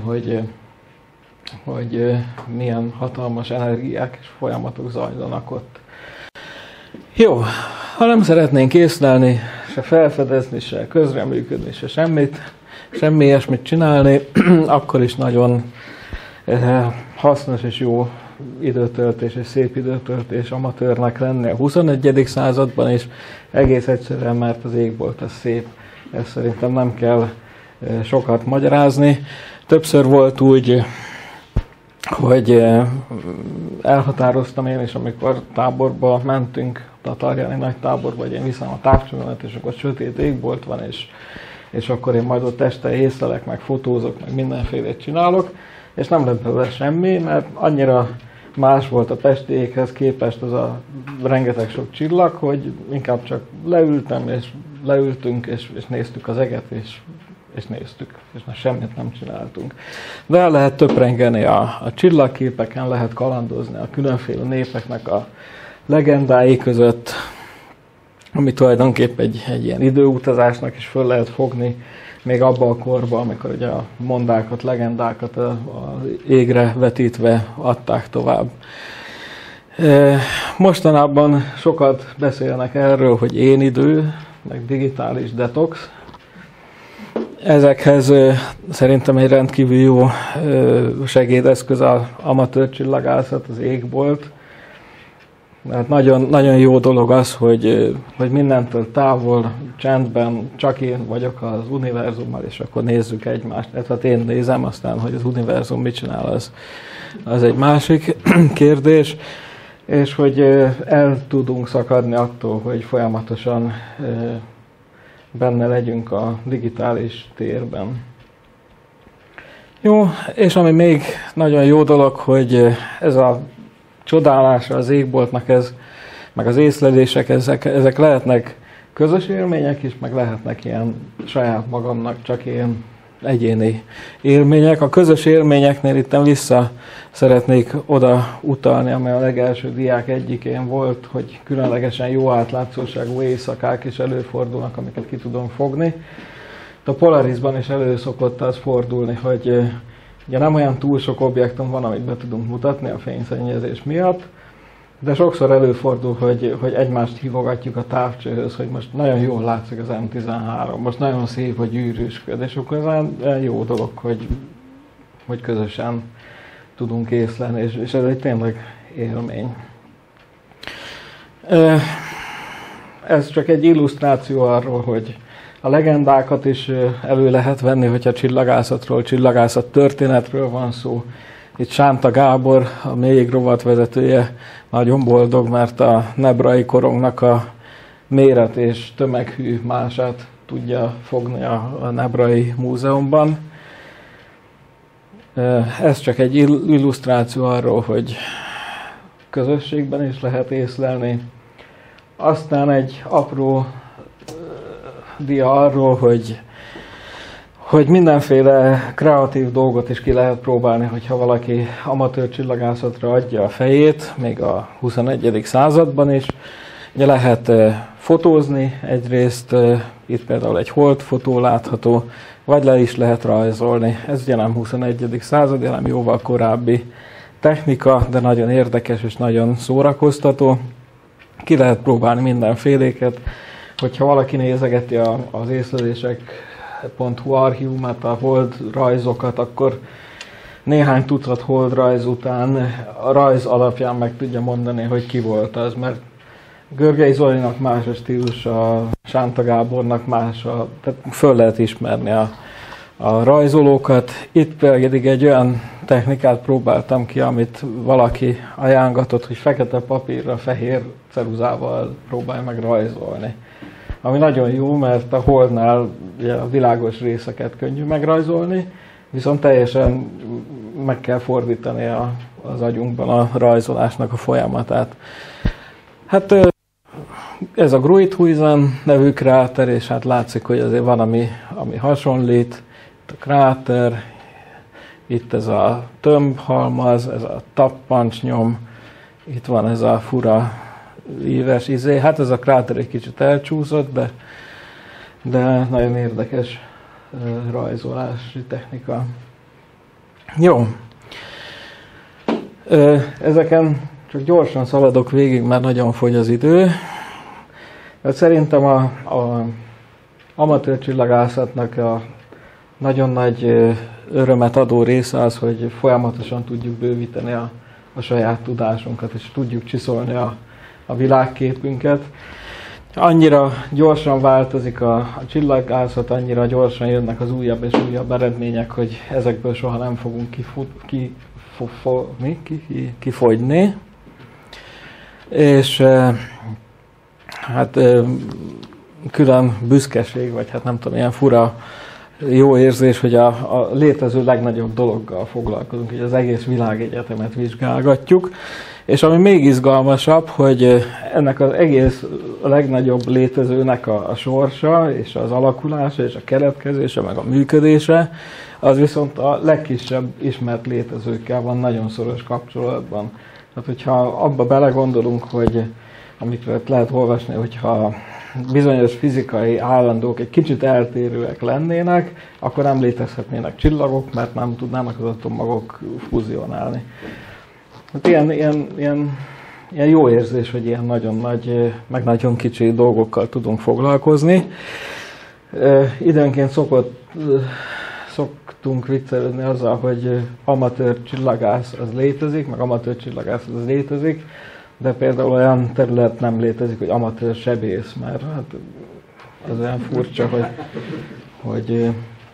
hogy milyen hatalmas energiák és folyamatok zajlanak ott. Jó, ha nem szeretnénk észlelni, se felfedezni, se közreműködni, se semmi ilyesmit csinálni, akkor is nagyon hasznos és jó időtöltés és szép időtöltés amatőrnek lenni a 21. században, és egész egyszerűen, mert az égbolt az szép. Ezt szerintem nem kell sokat magyarázni. Többször volt úgy, hogy elhatároztam én is, amikor táborba mentünk, Tatarjáni nagy táborba, hogy én viszem a távcsövemet, és akkor sötét égbolt van, és akkor én majd ott este észlelek, meg fotózok, meg mindenfélét csinálok, és nem lett belőle semmi, mert annyira más volt a pesti éghez képest az a rengeteg sok csillag, hogy inkább csak leültem, és leültünk, és néztük az eget, és néztük, és már semmit nem csináltunk. De el lehet töprengeni a csillagképeken, lehet kalandozni a különféle népeknek a legendái között, ami tulajdonképp egy ilyen időutazásnak is föl lehet fogni, még abban a korban, amikor ugye a mondákat, legendákat az égre vetítve adták tovább. Mostanában sokat beszélnek erről, hogy énidő, meg digitális detox. Ezekhez szerintem egy rendkívül jó segédeszköz az amatőr csillagászat, az égbolt. Mert nagyon jó dolog az, hogy mindentől távol, csendben, csak én vagyok az univerzummal, és akkor nézzük egymást. Tehát én nézem, aztán, hogy az univerzum mit csinál, az egy másik kérdés. És hogy el tudunk szakadni attól, hogy folyamatosan benne legyünk a digitális térben. Jó, és ami még nagyon jó dolog, hogy ez a csodálása az égboltnak, meg az észlelések, ezek lehetnek közös élmények is, meg lehetnek ilyen saját magamnak csak ilyen egyéni élmények. A közös élményeknél itt vissza szeretnék oda utalni, amely a legelső diák egyikén volt, hogy különlegesen jó átlátszóságú éjszakák is előfordulnak, amiket ki tudom fogni. A Polarisban is elő szokott az fordulni, hogy ugye nem olyan túl sok objektum van, amit be tudunk mutatni a fényszennyezés miatt, de sokszor előfordul, hogy egymást hívogatjuk a távcsőhöz, hogy most nagyon jól látszik az M13, most nagyon szép a gyűrűsköd, és akkor ez olyan jó dolog, hogy közösen tudunk észlelni, és ez egy tényleg élmény. Ez csak egy illusztráció arról, hogy a legendákat is elő lehet venni, hogyha csillagászatról, csillagászat történetről van szó. Itt Sánta Gábor, a mélyég rovatvezetője nagyon boldog, mert a nebrai korongnak a méret és tömeghű mását tudja fogni a Nebrai Múzeumban. Ez csak egy illusztráció arról, hogy közösségben is lehet észlelni. Aztán egy apró dia arról, hogy mindenféle kreatív dolgot is ki lehet próbálni, hogyha valaki amatőr csillagászatra adja a fejét, még a 21. században is. Ugye lehet fotózni egyrészt, itt például egy holdfotó látható, vagy le is lehet rajzolni. Ez ugye nem 21. század, hanem jóval korábbi technika, de nagyon érdekes és nagyon szórakoztató. Ki lehet próbálni mindenféléket. Hogyha valaki nézegeti az észlelések.hu archívumát, a hold rajzokat, akkor néhány tucat hold rajz után a rajz alapján meg tudja mondani, hogy ki volt az, mert Görgei Zolinak más a stílusa, Sánta Gábornak más, tehát föl lehet ismerni a rajzolókat. Itt pedig egy olyan technikát próbáltam ki, amit valaki ajánlgatott, hogy fekete papírra fehér ceruzával próbálj meg rajzolni. Ami nagyon jó, mert a holdnál ugye, a világos részeket könnyű megrajzolni, viszont teljesen meg kell fordítani az agyunkban a rajzolásnak a folyamatát. Hát ez a Gruithuisen nevű kráter, és hát látszik, hogy azért van, ami hasonlít. Itt a kráter, itt ez a tömbhalmaz, ez a tappancsnyom, itt van ez a fura íves izé. Hát ez a kráter egy kicsit elcsúszott, de nagyon érdekes rajzolási technika. Jó. Ezeken csak gyorsan szaladok végig, mert nagyon fogy az idő. De szerintem a amatőr csillagászatnak a nagyon nagy örömet adó része az, hogy folyamatosan tudjuk bővíteni a saját tudásunkat, és tudjuk csiszolni a világképünket. Annyira gyorsan változik a csillagászat, annyira gyorsan jönnek az újabb és újabb eredmények, hogy ezekből soha nem fogunk kifogyni. És hát külön büszkeség, vagy hát nem tudom, ilyen fura jó érzés, hogy a létező legnagyobb dologgal foglalkozunk, hogy az egész világegyetemet vizsgálgatjuk. És ami még izgalmasabb, hogy ennek az egész legnagyobb létezőnek a sorsa, és az alakulása, és a keletkezése, meg a működése, az viszont a legkisebb ismert létezőkkel van nagyon szoros kapcsolatban. Tehát, hogyha abba belegondolunk, hogy amikről lehet olvasni, hogyha bizonyos fizikai állandók egy kicsit eltérőek lennének, akkor nem létezhetnének csillagok, mert nem tudnának az atommagok fúzionálni. Hát ilyen jó érzés, hogy ilyen nagyon nagy, meg nagyon kicsi dolgokkal tudunk foglalkozni. Időnként szoktunk viccelődni azzal, hogy amatőr csillagász az létezik, meg amatőr csillagász az létezik, de például olyan terület nem létezik, hogy amatőr sebész, mert hát az olyan furcsa, hogy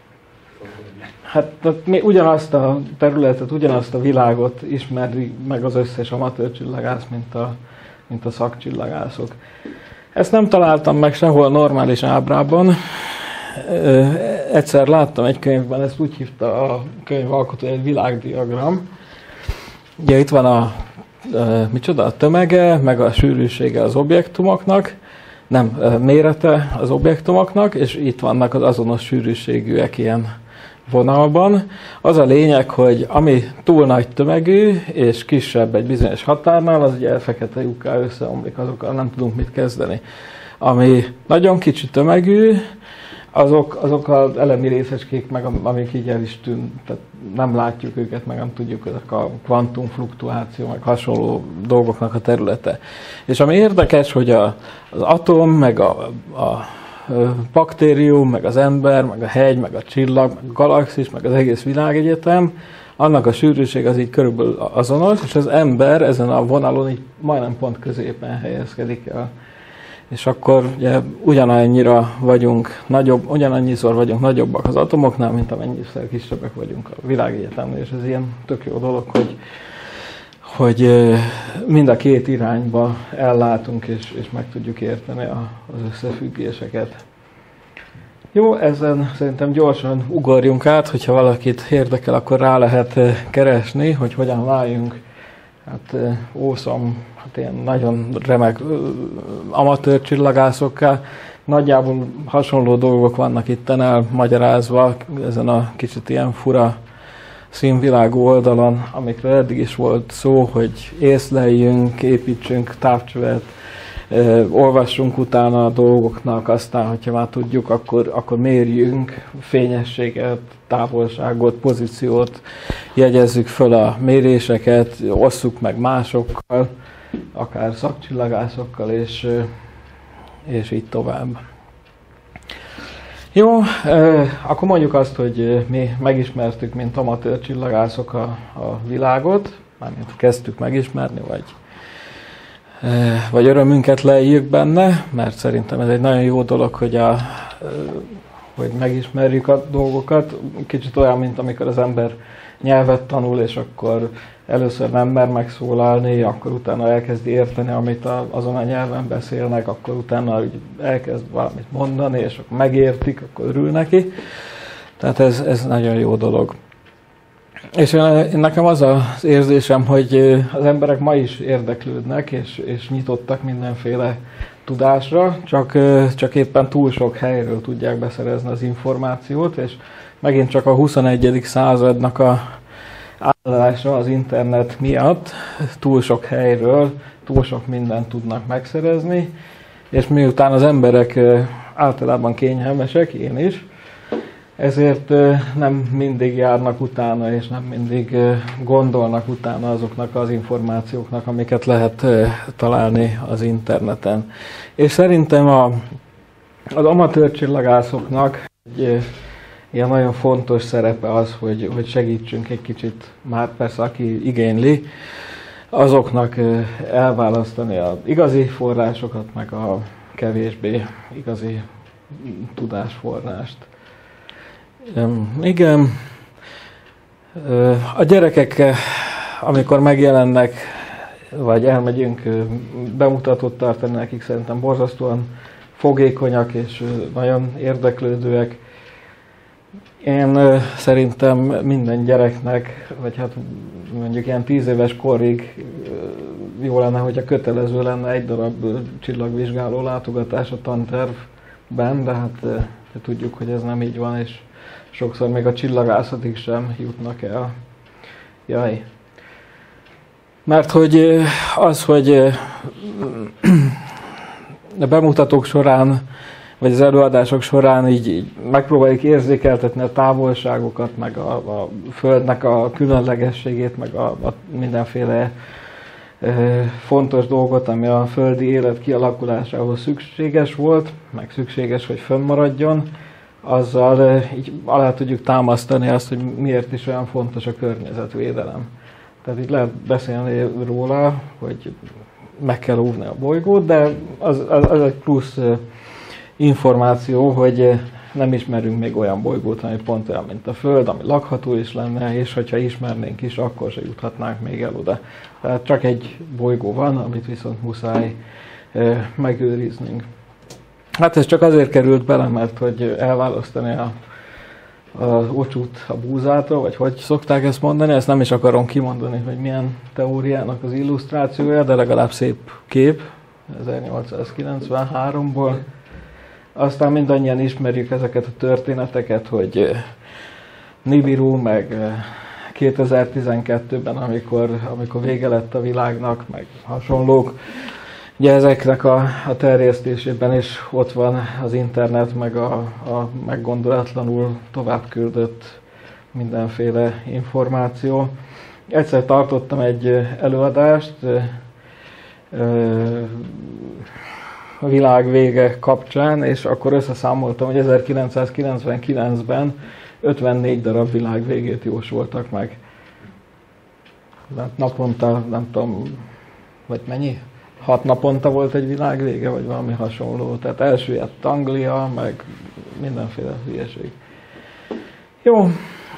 hát mi ugyanazt a területet, ugyanazt a világot ismeri meg az összes amatőr csillagász, mint a szakcsillagászok. Ezt nem találtam meg sehol normális ábrában. Egyszer láttam egy könyvben, ezt úgy hívta a könyvalkotó, egy világdiagram. Ugye itt van a tömege, meg a sűrűsége az objektumoknak, nem, mérete az objektumoknak, és itt vannak az azonos sűrűségűek ilyen vonalban. Az a lényeg, hogy ami túl nagy tömegű, és kisebb egy bizonyos határnál, az ugye fekete lyukká összeomlik, azokkal nem tudunk mit kezdeni. Ami nagyon kicsi tömegű, azok az elemi részecskék, meg amik így el is tűnt, tehát nem látjuk őket, meg nem tudjuk, ezek a kvantumfluktuáció, meg hasonló dolgoknak a területe. És ami érdekes, hogy az atom, meg a baktérium, meg az ember, meg a hegy, meg a csillag, meg a galaxis, meg az egész világegyetem, annak a sűrűség az így körülbelül azonos, és az ember ezen a vonalon így majdnem pont középen helyezkedik el. És akkor ugye ugyanannyiszor vagyunk nagyobbak az atomoknál, mint amennyiszer kisebbek vagyunk a világegyetemnél, és ez ilyen tök jó dolog, hogy mind a két irányba ellátunk, és meg tudjuk érteni az összefüggéseket. Jó, ezen szerintem gyorsan ugorjunk át, hogyha valakit érdekel, akkor rá lehet keresni, hogy hogyan váljunk awesome, ilyen nagyon remek amatőr csillagászokká. Nagyjából hasonló dolgok vannak itt elmagyarázva ezen a kicsit ilyen fura színvilágú oldalon, amikről eddig is volt szó, hogy észleljünk, építsünk távcsövet, olvassunk utána a dolgoknak, aztán, hogyha már tudjuk, akkor mérjünk fényességet, távolságot, pozíciót, jegyezzük föl a méréseket, osszuk meg másokkal, akár szakcsillagászokkal, és így tovább. Jó, akkor mondjuk azt, hogy mi megismertük, mint amatőr csillagászok a világot, mármint kezdtük megismerni, vagy örömünket leírjuk benne, mert szerintem ez egy nagyon jó dolog, hogy megismerjük a dolgokat. Kicsit olyan, mint amikor az ember nyelvet tanul, és akkor először nem mer megszólalni, akkor utána elkezdi érteni, amit azon a nyelven beszélnek, akkor utána elkezd valamit mondani, és akkor megértik, akkor örül neki. Tehát ez nagyon jó dolog. És nekem az az érzésem, hogy az emberek ma is érdeklődnek, és nyitottak mindenféle tudásra, csak éppen túl sok helyről tudják beszerezni az információt, és megint csak a 21. századnak a állása az internet miatt túl sok helyről, túl sok mindent tudnak megszerezni, és miután az emberek általában kényelmesek, én is, ezért nem mindig járnak utána, és nem mindig gondolnak utána azoknak az információknak, amiket lehet találni az interneten. És szerintem az amatőr csillagászoknak egy ilyen nagyon fontos szerepe az, hogy segítsünk egy kicsit, már persze aki igényli, azoknak elválasztani az igazi forrásokat, meg a kevésbé igazi tudásforrást. Igen, a gyerekek, amikor megjelennek, vagy elmegyünk bemutatót tartani nekik, szerintem borzasztóan fogékonyak és nagyon érdeklődőek. Én szerintem minden gyereknek, vagy hát mondjuk ilyen 10 éves korig jó lenne, hogyha kötelező lenne egy darab csillagvizsgáló látogatás a tantervben, de hát tudjuk, hogy ez nem így van, és sokszor még a csillagászatig sem jutnak el. Jaj. Mert hogy a bemutatók során, vagy az előadások során így megpróbáljuk érzékeltetni a távolságokat, meg a Földnek a különlegességét, meg a mindenféle fontos dolgot, ami a földi élet kialakulásához szükséges volt, meg szükséges, hogy fönnmaradjon, azzal így alá tudjuk támasztani azt, hogy miért is olyan fontos a környezetvédelem. Tehát így lehet beszélni róla, hogy meg kell óvni a bolygót, de az egy plusz információ, hogy nem ismerünk még olyan bolygót, ami pont olyan, mint a Föld, ami lakható is lenne, és hogyha ismernénk is, akkor se juthatnánk még el oda. Tehát csak egy bolygó van, amit viszont muszáj megőriznünk. Hát ez csak azért került bele, mert hogy elválasztani az ocsút a búzától, vagy hogy szokták ezt mondani, ezt nem is akarom kimondani, hogy milyen teóriának az illusztrációja, de legalább szép kép 1893-ból. Aztán mindannyian ismerjük ezeket a történeteket, hogy Nibiru, meg 2012-ben, amikor vége lett a világnak, meg hasonlók. Ugye ezeknek a terjesztésében is ott van az internet, meg a meggondolatlanul továbbküldött mindenféle információ. Egyszer tartottam egy előadást a világ vége kapcsán, és akkor összeszámoltam, hogy 1999-ben 54 darab világ végét jósoltak meg. Naponta, nem tudom, vagy mennyi? 6 naponta volt egy világ vége, vagy valami hasonló. Tehát elsüllyedt Anglia, meg mindenféle hülyeség. Jó.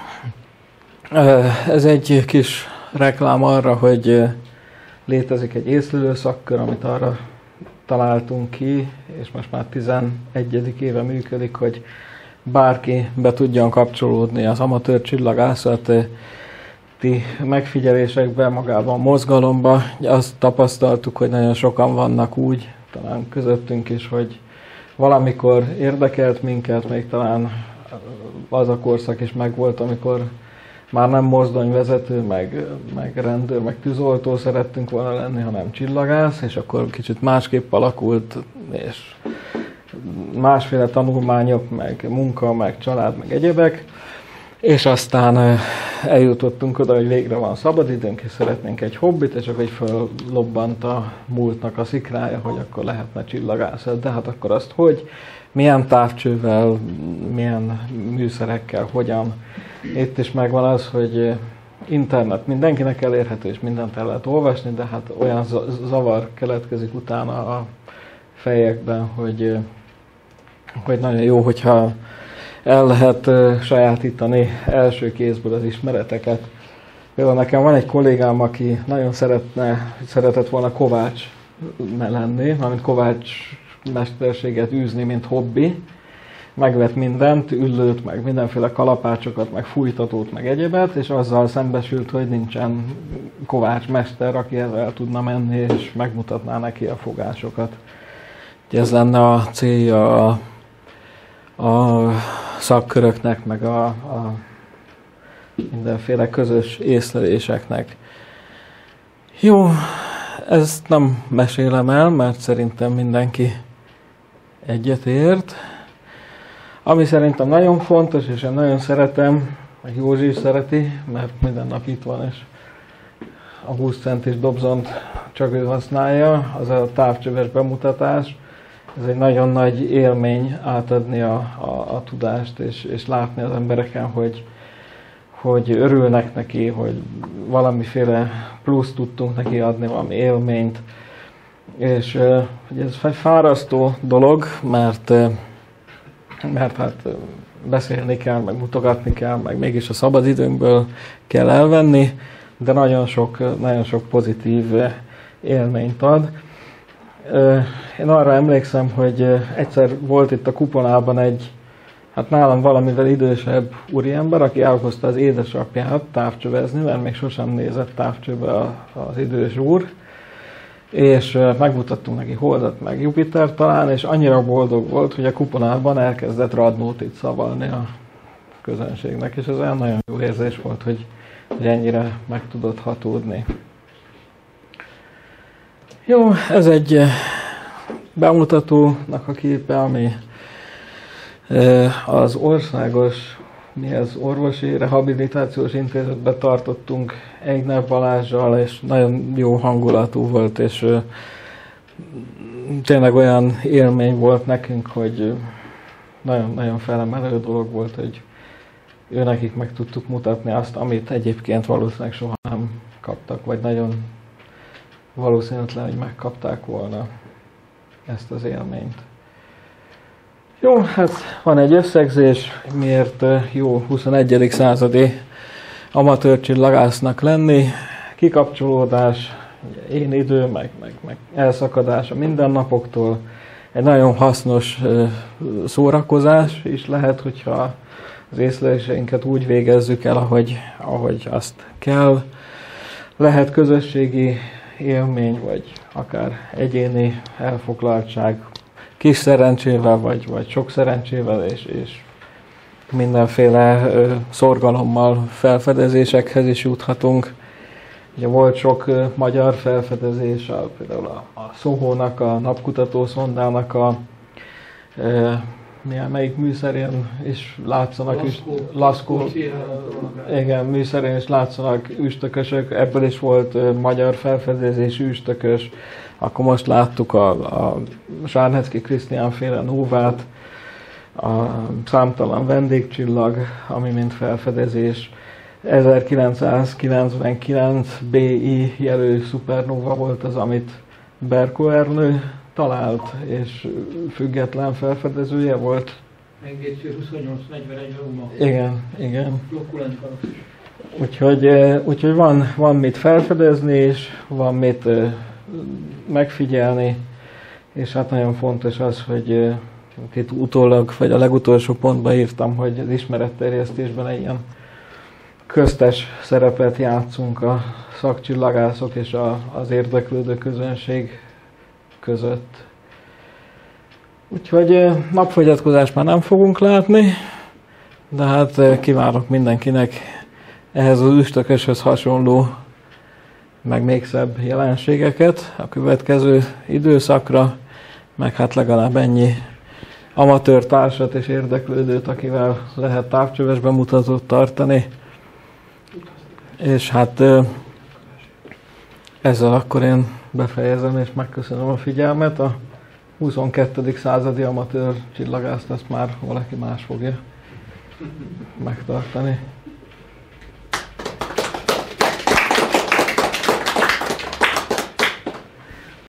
Ez egy kis reklám arra, hogy létezik egy észlelő szakkör, amit arra találtunk ki, és most már 11. éve működik, hogy bárki be tudjon kapcsolódni az amatőr csillagászati megfigyelésekben, magában a mozgalomban. Azt tapasztaltuk, hogy nagyon sokan vannak úgy, talán közöttünk is, hogy valamikor érdekelt minket, még talán az a korszak is megvolt, amikor már nem mozdonyvezető, meg rendőr, meg tűzoltó szerettünk volna lenni, hanem csillagász, és akkor kicsit másképp alakult, és másféle tanulmányok, meg munka, meg család, meg egyebek. És aztán eljutottunk oda, hogy végre van szabadidőnk, és szeretnénk egy hobbit, és akkor így föllobbant a múltnak a szikrája, hogy akkor lehetne csillagászat. De hát akkor azt hogy, milyen távcsővel, milyen műszerekkel, hogyan. Itt is megvan az, hogy internet mindenkinek elérhető, és mindent el lehet olvasni, de hát olyan zavar keletkezik utána a fejekben, hogy nagyon jó, hogyha el lehet sajátítani első kézből az ismereteket. Például nekem van egy kollégám, aki nagyon szeretett volna kovács lenni, valamint kovács mesterséget űzni, mint hobbi. Megvett mindent, üllőt, meg mindenféle kalapácsokat, meg fújtatót, meg egyebet, és azzal szembesült, hogy nincsen kovácsmester, aki ezzel tudna menni, és megmutatná neki a fogásokat. Ez lenne a célja a szakköröknek, meg a mindenféle közös észleléseknek. Jó, ezt nem mesélem el, mert szerintem mindenki egyetért. Ami szerintem nagyon fontos, és én nagyon szeretem, meg Józsi is szereti, mert minden nap itt van, és a 20 centis dobzont csak ő használja, az a távcsöves bemutatás. Ez egy nagyon nagy élmény átadni a tudást, és látni az embereken, hogy örülnek neki, hogy valamiféle plusz tudtunk neki adni, valami élményt. És ez egy fárasztó dolog, mert hát beszélni kell, meg mutogatni kell, meg mégis a szabadidőnkből kell elvenni, de nagyon sok pozitív élményt ad. Én arra emlékszem, hogy egyszer volt itt a Kuponában egy, hát nálam valamivel idősebb úriember, aki elhozta az édesapját távcsövezni, mert még sosem nézett távcsőbe az idős úr, és megmutattunk neki Holdat, meg Jupiter talán, és annyira boldog volt, hogy a Kuponában elkezdett Radnótit szavalni a közönségnek, és ez olyan nagyon jó érzés volt, hogy ennyire meg tudott hatódni. Jó, ez egy bemutatónak a képe, ami az országos orvosi rehabilitációs intézetben tartottunk Eigner Balázssal, és nagyon jó hangulatú volt, és tényleg olyan élmény volt nekünk, hogy nagyon felemelő dolog volt, hogy nekik meg tudtuk mutatni azt, amit egyébként valószínűleg soha nem kaptak, vagy nagyon valószínűtlen, hogy megkapták volna ezt az élményt. Jó, hát van egy összegzés, miért jó 21. századi amatőr csillagásznak lenni, kikapcsolódás, én idő, meg elszakadás a mindennapoktól, egy nagyon hasznos szórakozás is lehet, hogyha az észleléseinket úgy végezzük el, ahogy azt kell. Lehet közösségi élmény, vagy akár egyéni elfoglaltság, kis szerencsével, vagy sok szerencsével, és mindenféle szorgalommal felfedezésekhez is juthatunk. Ugye volt sok magyar felfedezés, például a Soho-nak, a napkutató szondának melyik műszerén is látszanak igen, műszerén is látszanak üstökösök, ebből is volt magyar felfedezés, üstökös. Akkor most láttuk a Sárnecki Krisztián féle nóvát, a számtalan vendégcsillag, ami mint felfedezés. 1999 BI jelölő szupernóva volt az, amit Berko Ernő talált, és független felfedezője volt. Megvédő 2841-ben Igen. Blokkulent galaxis. Úgyhogy van mit felfedezni, és van mit megfigyelni, és hát nagyon fontos az, hogy itt utólag, vagy a legutolsó pontban írtam, hogy az ismeretterjesztésben egy ilyen köztes szerepet játszunk a szakcsillagászok és az érdeklődő közönség között. Úgyhogy napfogyatkozást már nem fogunk látni, de hát kívánok mindenkinek ehhez az üstököshöz hasonló, meg még szebb jelenségeket a következő időszakra, meg hát legalább ennyi amatőr társat és érdeklődőt, akivel lehet távcsöves bemutatót tartani. És hát ezzel akkor én befejezem és megköszönöm a figyelmet. A 22. századi amatőr csillagászt ezt már valaki más fogja megtartani.